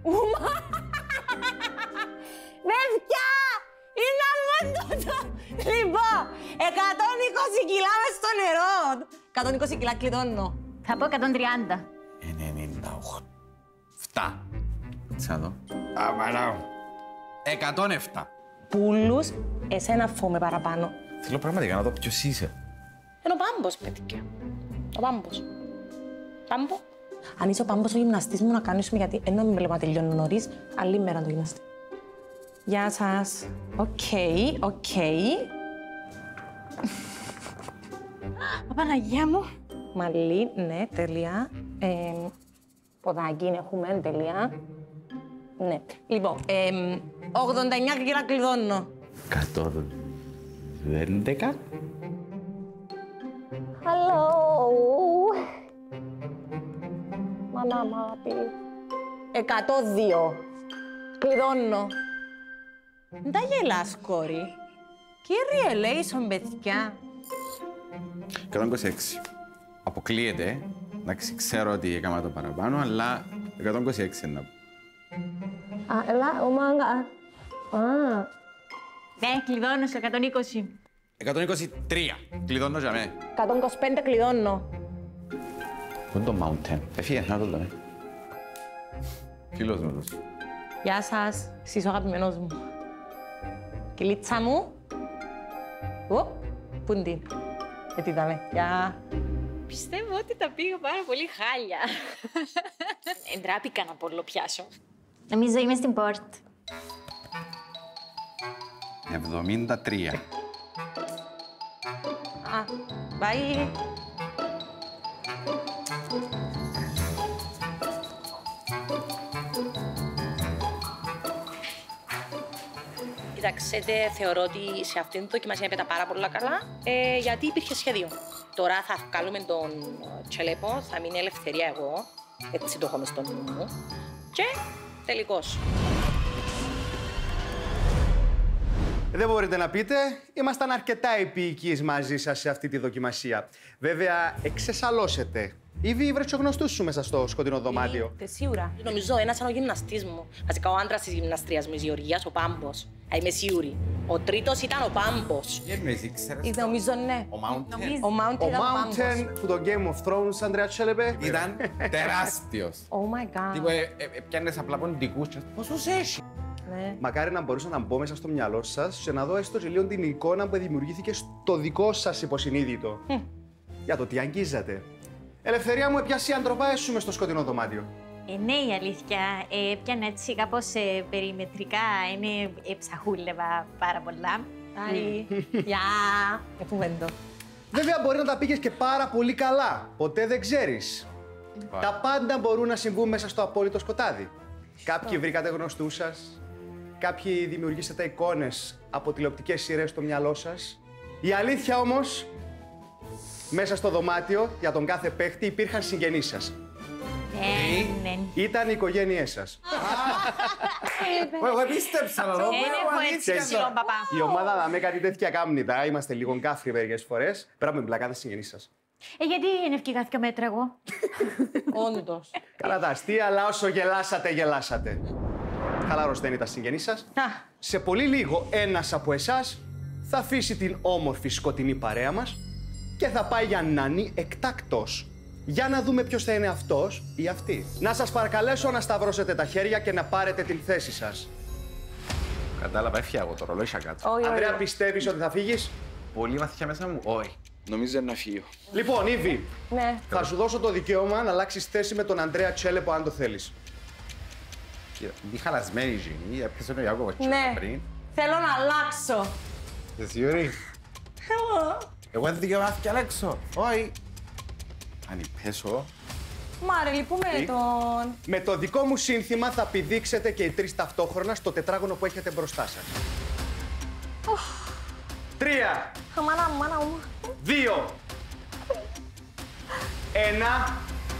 Παιδιά, είναι αμόντωτο. Λοιπόν, 120 κιλά μες στο νερό. 120 κιλά κλειδώνω. Θα πω 130. 98. Φτά. Τι να δω. Αμαλάω. 107. Πούλους, εσένα φόμε παραπάνω. Θέλω πραγματικά να δω ποιος είσαι. Είναι ο Πάμπος, παιδιά. Ο Πάμπος. Πάμπο. Αν είσαι ο Πάμπος ο γυμναστής μου να κάνουμε, γιατί ενώ μην βλέπω να τελειώνω νωρίς, άλλη μέρα το γυμναστή. Γεια σας. Οκ. Απαναγιά μου. Μαλλί, ναι, τέλεια. Ποδάκι έχουμε, τέλεια. Ναι. Λοιπόν, 89 κιλά κλειδώνω. 111. Hello. Μάνα αγάπη. 102. Κλειδώνω. Δεν τα γελάς, κόρη. Κύριε Λέισον, παιδιά. 126. Αποκλείεται. Εντάξει, ξέρω ότι έκανα το παραπάνω, αλλά 126 είναι να πω. Α, έλα, ο μάγκα. Α. Ναι, κλειδώνω στο 120. 123. Κλειδώνω για μέ. 125 κλειδώνω. Πού είναι το Mountain? Έφυγε, να το δούμε. Φίλος μου τους. Γεια σας. Εσείς ο αγαπημένος μου. Κυλίτσα μου. Πού είναι την. Γιατί είδαμε. Γεια. Πιστεύω ότι τα πήγα πάρα πολύ χάλια. Εντράπηκα να πολλοπιάσω. Νομίζω είμαι στην πόρτα. 73. Α, bye. Κοιτάξτε, θεωρώ ότι σε αυτήν την δοκιμασία έπαιτα πάρα πολλά καλά, γιατί υπήρχε σχέδιο. Τώρα θα βγάλουμε τον Τσέλεπο, θα μείνει ελευθερία εγώ, έτσι το έχω μες στο νου μου, και τελικώς. Δεν μπορείτε να πείτε, ήμασταν αρκετά επίοικείς μαζί σας σε αυτή τη δοκιμασία. Βέβαια, εξεσαλώσετε. Ήβη, βρες τους γνωστούς σου μέσα στο σκοτεινό δωμάτιο. Σίγουρα. Νομίζω ένας ήταν ο γυμναστής μου. Βασικά ο άντρας της γυμναστρίας μου, η Γεωργίας, ο Πάμπος. Είμαι σίγουρη. Ο τρίτος ήταν ο Πάμπος. Νομίζω ναι. Ο Mountain. Ο Mountain Ο ήταν ο Mountain Πάμπος. που το Game of Thrones, Ανδρέα Τσέλεπε. Ήταν τεράστιος. Oh my god. Τύπου πιάνες απλά ποντικούς και πόσους έχει. Ναι. Μακάρι να μπορούσα να μπω μέσα στο μυαλό σας και να δω έστω και λίγο την εικόνα που δημιουργήθηκε στο δικό σας υποσυνείδητο. Για το τι αγγίζατε. Ελευθερία μου, έπιασε η αντροπάες σου μες στο σκοτεινό δωμάτιο. Ναι, η αλήθεια. Πιάνε έτσι κάπως περιμετρικά. Ψαχούλευα πάρα πολλά. Άρη. Γεια. Εφούμε το. Βέβαια, μπορεί να τα πήγες και πάρα πολύ καλά. Ποτέ δεν ξέρεις. Τα πάντα μπορούν να συμβούν μέσα στο απόλυτο σκοτάδι. Κάποιοι βρήκατε γνωστούς σας. Κάποιοι δημιουργήσατε εικόνες από τηλεοπτικές σειρές στο μυαλό σας. Η αλήθεια όμως, μέσα στο δωμάτιο, για τον κάθε παίχτη, υπήρχαν συγγενείς σας. Ναι. Ήταν οι οικογένειές σας. Εγώ επίστεψα να δω. Δεν έχω έτσι ψηλό παπά. Η ομάδα να με κάτι τέτοια κάμνητα, είμαστε λίγο κάφροι μερικές φορές. Πρέπει να με μπλακάτε συγγενείς σας. Γιατί είναι ευκαιρία 2 μέτρα εγώ. Όντως. Καλά τα αστεία, αλλά όσο γελάσατε, γελάσατε. Χαλάρος δεν ήταν συγγενείς σας. Σε πολύ λίγο ένας από εσάς θα αφήσει την όμορφη σκοτεινή παρέα μας και θα πάει για νάνι εκτάκτος. Για να δούμε ποιος θα είναι αυτός ή αυτή. Να σας παρακαλέσω να σταυρώσετε τα χέρια και να πάρετε την θέση σας. Κατάλαβα, έφυγα εγώ το ρολόι είχα κάτω. Ανδρέα, πιστεύεις ότι θα φύγεις? Πολύ βαθιά μέσα μου, όχι. Νομίζω να φύγω. Λοιπόν, Ήβη, Ναι. θα σου δώσω το δικαίωμα να αλλάξεις θέση με τον Ανδρέα Τσέλεπο αν το θέλεις. Τι χαλασμένη γίνει, έπιασε ο Ιάκωβος Ναι. πριν. Θέλω να αλλάξω. Εσύ Ιωρή. Εγώ δεν δικαιωμά και αλλάξω. Όχι. Αν υπέσω. Μάρε, λυπούμε τον. Με το δικό μου σύνθημα θα πηδήξετε και οι τρεις ταυτόχρονα στο τετράγωνο που έχετε μπροστά σας. 3, Μάνα μου. 2, 1.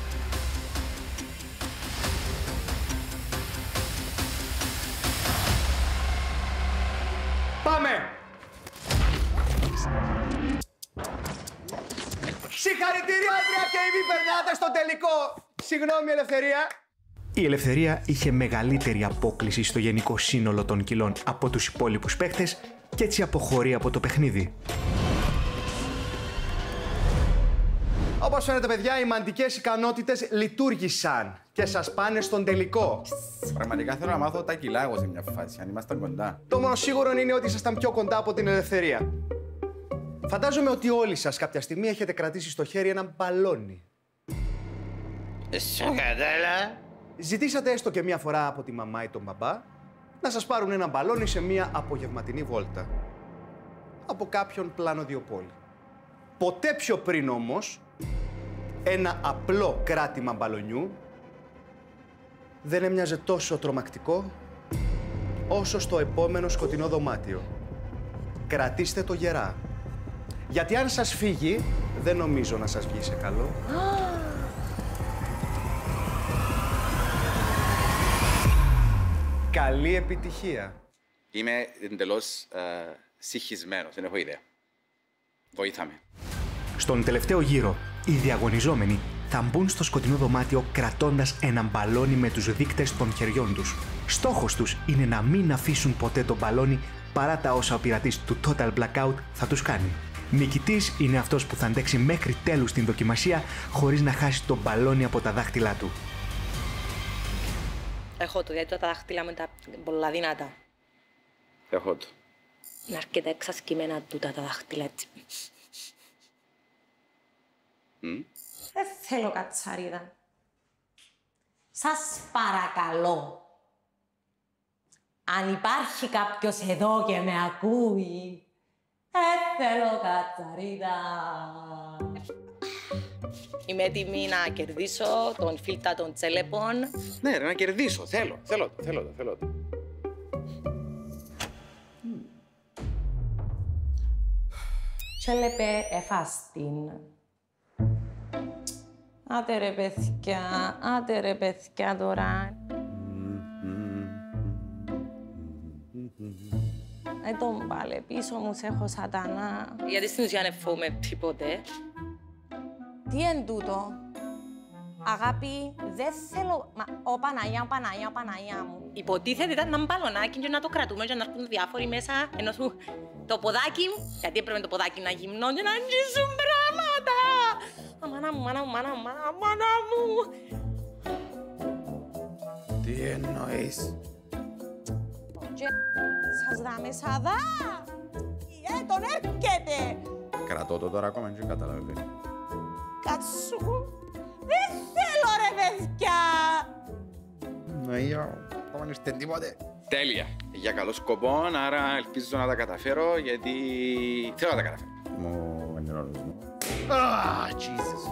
Πάμε! Συγχαρητήρια, Ανδρέα και Ήβη, περνάτε στο τελικό. Συγγνώμη, Ελευθερία. Η Ελευθερία είχε μεγαλύτερη απόκλιση στο γενικό σύνολο των κιλών από τους υπόλοιπους παίχτες και έτσι αποχωρεί από το παιχνίδι. Όπως φαίνεται, παιδιά, οι μαντικές ικανότητες λειτουργήσαν και σας πάνε στον τελικό. Πραγματικά θέλω να μάθω τα κιλά εγώ σε μια φάση, αν ήμασταν κοντά. Το μόνο σίγουρο είναι ότι ήσασταν πιο κοντά από την Ελευθερία. Φαντάζομαι ότι όλοι σας κάποια στιγμή έχετε κρατήσει στο χέρι ένα μπαλόνι. Ζητήσατε έστω και μία φορά από τη μαμά ή τον μπαμπά να σας πάρουν ένα μπαλόνι σε μία απογευματινή βόλτα. Από κάποιον πλάνοδιοπόλη. Ποτέ πιο πριν όμως, ένα απλό κράτημα μπαλονιού δεν έμοιαζε τόσο τρομακτικό όσο στο επόμενο σκοτεινό δωμάτιο. Κρατήστε το γερά. Γιατί αν σας φύγει, δεν νομίζω να σας βγει σε καλό. Καλή επιτυχία. Είμαι εντελώς συγχυσμένος, δεν έχω ιδέα. Βοήθαμε. Στον τελευταίο γύρο, οι διαγωνιζόμενοι θα μπουν στο σκοτεινό δωμάτιο κρατώντας ένα μπαλόνι με τους δείκτες των χεριών τους. Στόχος τους είναι να μην αφήσουν ποτέ το μπαλόνι παρά τα όσα ο πειρατής του Total Blackout θα τους κάνει. Νικητής είναι αυτός που θα αντέξει μέχρι τέλους την δοκιμασία χωρίς να χάσει το μπαλόνι από τα δάχτυλά του. Έχω το, γιατί τα δάχτυλα μου είναι πολλά δυνατά. Έχω το. Είναι αρκετά εξασκημένα τούτα τα δάχτυλα έτσι. Δεν θέλω κατσαρίδα. Σας παρακαλώ. Αν υπάρχει κάποιος εδώ και με ακούει, δεν θέλω κατσαρίδα. Είμαι έτοιμη να κερδίσω τον φίλτα των Τσέλεπων. Ναι, ρε, να κερδίσω. Θέλω το. και έλεπε εφάστην. Άτε ρε παιδιά τώρα. Τον πάλε πίσω μου, σε έχω σατανά. Γιατί στην ουσία δεν φοβούμαι τίποτε. Τι εν τούτο. Αγάπη, δεν θέλω... Ω Παναγιά μου. Υποτίθεται ήταν ένα μπαλονάκι και να το κρατούμε και να έρθουν διάφοροι μέσα, ενώ σου το ποδάκι μου, γιατί έπρεπε το ποδάκι να γυμνώ και να αγγίσουν πράγματα. Μάνα μου. Τι εννοείς? Και σας δάμε σαδά. Τον έρχεται. Κρατώ το τώρα ακόμα, δεν καταλαβαίνω. Κάτσου. Δεν θέλω ρε παιδιά. Ακόμα ήρθε τίποτε. Τέλεια. Για καλό σκοπό, άρα ελπίζω να τα καταφέρω, γιατί θέλω να τα καταφέρω. Μου ενημερώνεις μου. Jesus.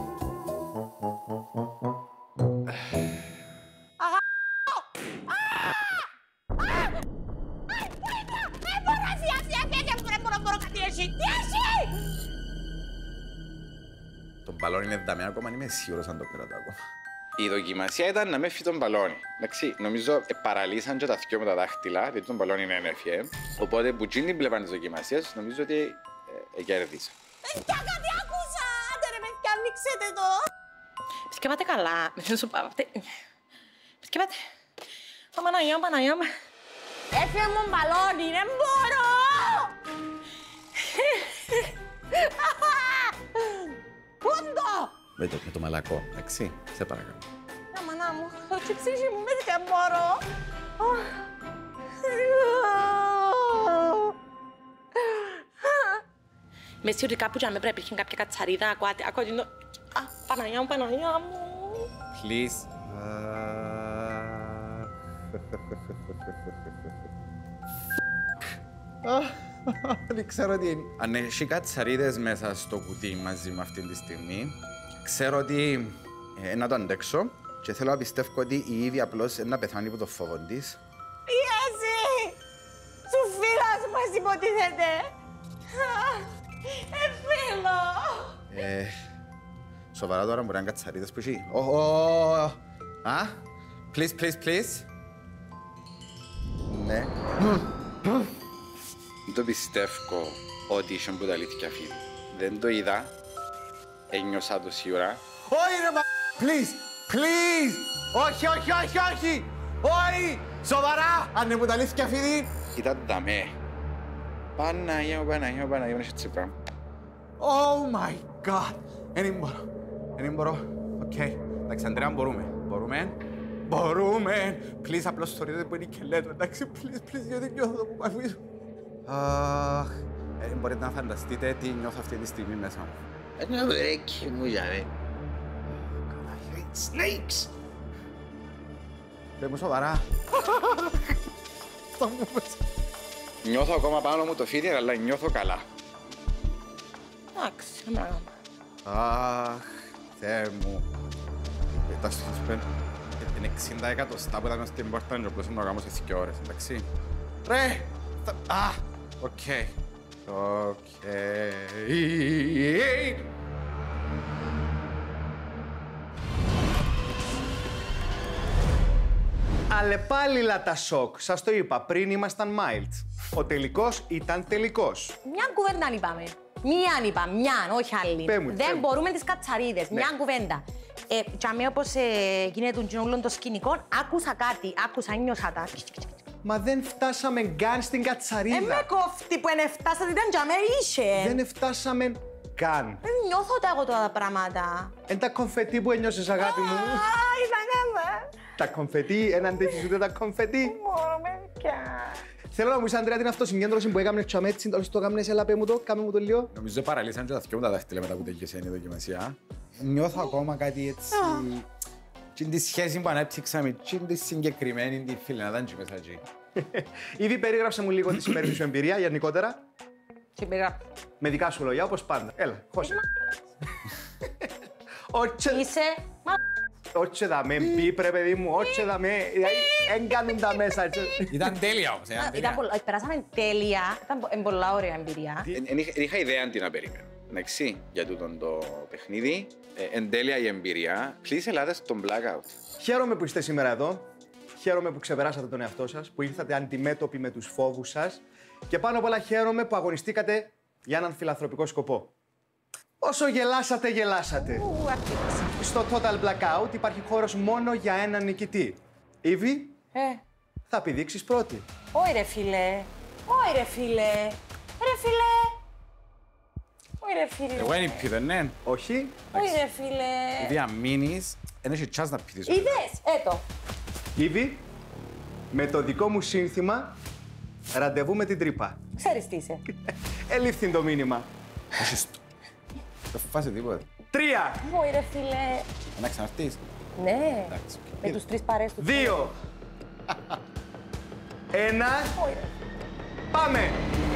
Το μπαλόνι είναι δαμέ ακόμα, είμαι σίγουρος αν το κρατάω ακόμα. Η δοκιμασία ήταν να με φύγει τον μπαλόνι. Εντάξει, νομίζω παραλύσαν και τα δυο μου τα δάχτυλα, γιατί τον μπαλόνι είναι NFM. Οπότε που τσίνη βλέπαν τις δοκιμασίες, νομίζω ότι κέρδισα. Παιδιά, κάτι άκουσα! Άντε ρε παιδιά, ανοίξετε το! Σκέπατε καλά. Δεν σου πάω. Σκέπατε. Παναγιά μου. Έφυγε μου μπαλόνι, δεν μπορώ! Πούντο! Με το μαλακό, εντάξει, σε παρακαλώ. Μανά μου, όχι ψυχή μου, δεν μπορώ. Με σίγουρη κάπου και αν με πρέπει να κάποια κατσαρίδα, ακούω την... Παναγιά μου. Please. Δεν ξέρω τι είναι. Αν έχει κατσαρίδες μέσα στο κουτί μαζί με αυτή τη στιγμή, ξέρω ότι να το αντέξω και θέλω να πιστεύω ότι η Ήβη απλώς να πεθάνει από το φόβο της. Πίεση! Σου φίλας μας υποτίθεται. Φίλο! Σοβαρά τώρα μπορεί να είναι κατσαρίδες που έχει. Α, please. Ναι. Δεν το πιστεύω ότι είσαι που τα αλήθεια φίλοι. Δεν το είδα. Ένιωσα το σίγουρα. Όχι ρε please. Όχι. Όχι. Σοβαρά. Αν είναι που τα αλήθεια φίλοι. Ήταν δαμέ. Παναγιά μου, είναι έτσι πράγμα. Oh my god. Δεν μπορώ. Οκ. Εντάξει, Αντρέα, μπορούμε. Please, απλώς θωρείτε που είναι η κελέτο. Εντάξει, please, γιατί νιώθω που πάει πίσω. Αχ, μπορείτε να φανταστείτε τι νιώθω αυτή τη στιγμή μέσα μου. Ένα βρέκι μου για δε. I hate snakes. Δεν μου σοβαρά. Αυτό μου πες. Νιώθω ακόμα πάνω μου το φίδι, αλλά νιώθω καλά. Εντάξει, Αχ, Θεέ μου. Τα στο σπεν. Είναι 60 εκατοστά που ήταν στην πόρτα και απλώς να κάνω σε 2 ώρες, εντάξει. Ρε! Οκ. Αλλεπάλληλα τα σοκ. Σας το είπα, πριν ήμασταν mild. Ο τελικός ήταν τελικός. Μια κουβέντα είπαμε. Μια, όχι άλλη. Δεν μπορούμε τις κατσαρίδες. Μια κουβέντα. Και αμέ όπως γίνεται όλων των σκηνικών, άκουσα, νιώσα τα. Μα δεν φτάσαμε καν στην κατσαρίδα. Με κόφτη που δεν φτάσατε, ήταν και αμέ είσαι. Δεν φτάσαμε καν. Δεν νιώθω τα εγώ τώρα τα πράγματα. Εν τα κομφετί που ένιωσες, αγάπη μου. Τα κομφετί, έναν τέτοιο ούτε τα κομφετί. Μπορούμε πια. Θέλω να μου είσαι, Αντρέα, την αυτοσυγκέντρωση που έκαμε και αμέτσι, τέλος το έκαμε, έλα πέ μου το, κάμε μου το λίγο. Νομίζω παραλύσαν και τα δυο μου τα δάχτυλα μετά που τελειώσε η δοκιμασία. Νιώθω ακόμα κάτι έτσι... Και τη σχέση που ανέπτυξαμε, και τη συγκεκριμένη τη φιλενάδα και μέσα εκεί. Ήδη περίγραψε μου λίγο τη σημερινή σου εμπειρία, γενικότερα. Τι περιγράψε. Με δικά σου λόγια, όπως πάντα. Έλα, χώσε. Είσαι... Όχι δαμέ, μπει ρε παιδί μου, όχι δαμέ. Εν κάνουν τα μέσα. Ήταν τέλεια όμως. Περάσαμε τέλεια. Ήταν πολλά ωραία εμπειρία. Είχα ιδέα τι να περιμένω. Εντάξει, για τούτο το παιχνίδι. Εν τέλεια η εμπειρία. Please ελάτε στον blackout. Χαίρομαι που είστε σήμερα εδώ. Χαίρομαι που ξεπεράσατε τον εαυτό σας, που ήρθατε αντιμέτωποι με τους φόβους σας. Και πάνω απ' όλα χαίρομαι που αγωνιστήκατε για έναν φιλανθρωπικό σκοπό. Όσο γελάσατε, γελάσατε. Στο Total Blackout υπάρχει χώρος μόνο για έναν νικητή. Ήβη, θα πηδήξεις πρώτη. Όχι ρε φίλε. Όχι ρε φίλε. Ρε φίλε. Όχι ρε φίλε. Εγώ είναι πηδε, ναι. Όχι. Όχι ρε φίλε. Επειδή αν μείνεις, δεν έχει chance να πηδήσω. Είδες, έτω. Ήβη, με το δικό μου σύνθημα, ραντεβού με την τρύπα. Ξέρεις τι είσαι. Ελήφθη το μήνυμα. Δεν φοβάσαι τίποτα. 3. Όχι ρε φίλε. Να ξαναρτείς. Ναι. Εντάξει. Με τους 3 παρέες του. 2. 1. Όχι ρε. Πάμε.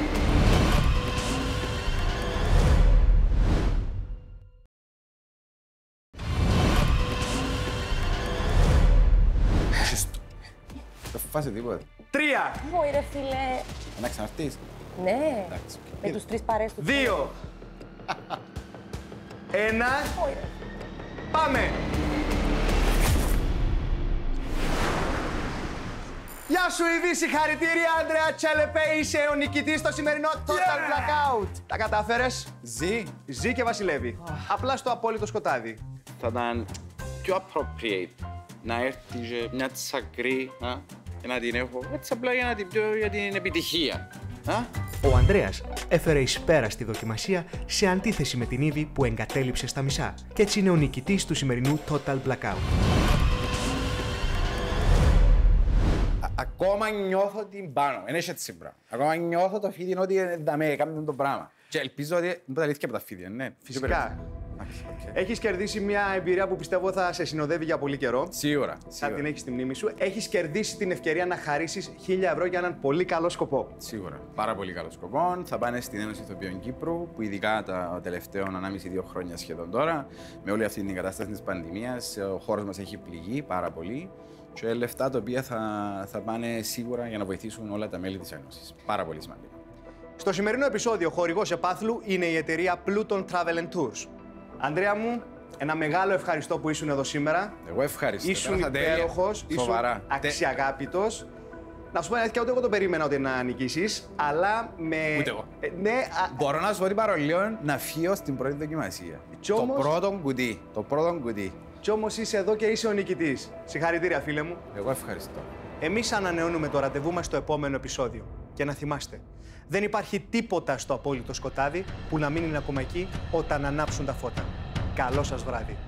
Δεν φοβάσαι τίποτα. 3. Όχι ρε φίλε. Να ξαναρτείς. Ναι. Εντάξει. Με τους 3 παρέες του. 2. 1. Όχι ρε. Πάμε. Γεια σου Ήβη, συγχαρητήρια Άντρεα Τσέλεπε, είσαι ο νικητής στο σημερινό Total Blackout. Τα κατάφερες. Ζή και βασιλεύει. Απλά στο απόλυτο σκοτάδι. Θα ήταν πιο appropriate να έρθει και μια τσακρή και να την έχω έτσι απλά για να την πιω για την επιτυχία. Ο Ανδρέας έφερε εις πέρα στη δοκιμασία σε αντίθεση με την Ήβη που εγκατέλειψε στα μισά και έτσι είναι ο νικητής του σημερινού Total Blackout. Ακόμα νιώθω την πάνω, δεν έχει έτσι πράγμα. Ακόμα νιώθω το φίδι ότι δεν με έκαμε το πράγμα. Και ελπίζω ότι δεν τα αλήθεια από τα φίδια, ναι. Φυσικά. Έχεις κερδίσει μια εμπειρία που πιστεύω θα σε συνοδεύει για πολύ καιρό. Σίγουρα. Θα την έχεις στη μνήμη σου. Έχεις κερδίσει την ευκαιρία να χαρίσεις 1.000 ευρώ για έναν πολύ καλό σκοπό. Σίγουρα. Πάρα πολύ καλό σκοπό. Θα πάνε στην Ένωση Ηθοποιών Κύπρου, που ειδικά τα τελευταία 1,5-2 χρόνια σχεδόν τώρα, με όλη αυτή την κατάσταση της πανδημίας, ο χώρος μας έχει πληγεί πάρα πολύ. Και λεφτά τα οποία θα πάνε σίγουρα για να βοηθήσουν όλα τα μέλη της Ένωσης. Πάρα πολύ σημαντικό. Στο σημερινό επεισόδιο, χορηγός επάθλου είναι η εταιρεία Pluton Travel and Tours. Ανδρέα μου, ένα μεγάλο ευχαριστώ που ήσουν εδώ σήμερα. Εγώ ευχαριστώ. Ήσουν υπέροχος, ήσουν αξιαγάπητος. Να σου πω αλήθεια, ούτε εγώ το περίμενα ότι να νικήσεις, αλλά με. Ούτε εγώ. Ναι, μπορώ να σου πω ότι παρολίω να φύγω στην πρώτη δοκιμασία. Όμως... Το πρώτο κουτί. Το πρώτο κουτί. Κι όμως είσαι εδώ και είσαι ο νικητής. Συγχαρητήρια, φίλε μου. Εγώ ευχαριστώ. Εμείς ανανεώνουμε το ραντεβού μας στο επόμενο επεισόδιο. Και να θυμάστε, δεν υπάρχει τίποτα στο απόλυτο σκοτάδι που να μην είναι ακόμα εκεί όταν ανάψουν τα φώτα. Καλό σας βράδυ.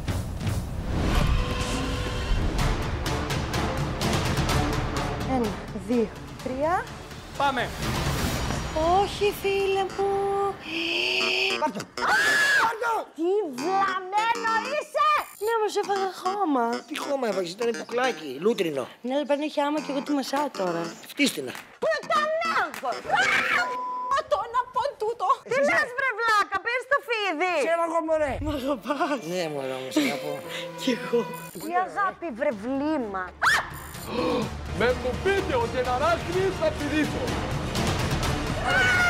Ένα, 2, 3. Πάμε! Όχι, φίλε μου. Πάρτο! Τι βλαμμένο είσαι! Ναι, όμως έφαγα χώμα. Τι χώμα έφαγες, ήταν κουκλάκι, λούτρινο. Ναι, αλλά παίρνει χάμα και εγώ τι μασάω τώρα. Φτύστηνα. Πουτανάκο! Το να πω τούτο. Τι λες βρε βλάκα, πες το φίδι. Ξέρω εγώ μωρέ. Μ' αγαπάς. Ναι μωρέ, όμως αγαπώ. Κι εγώ. Τι αγάπη βρε βλήμα. Με μου πείτε ότι ένα ράχνη θα πηδήσω.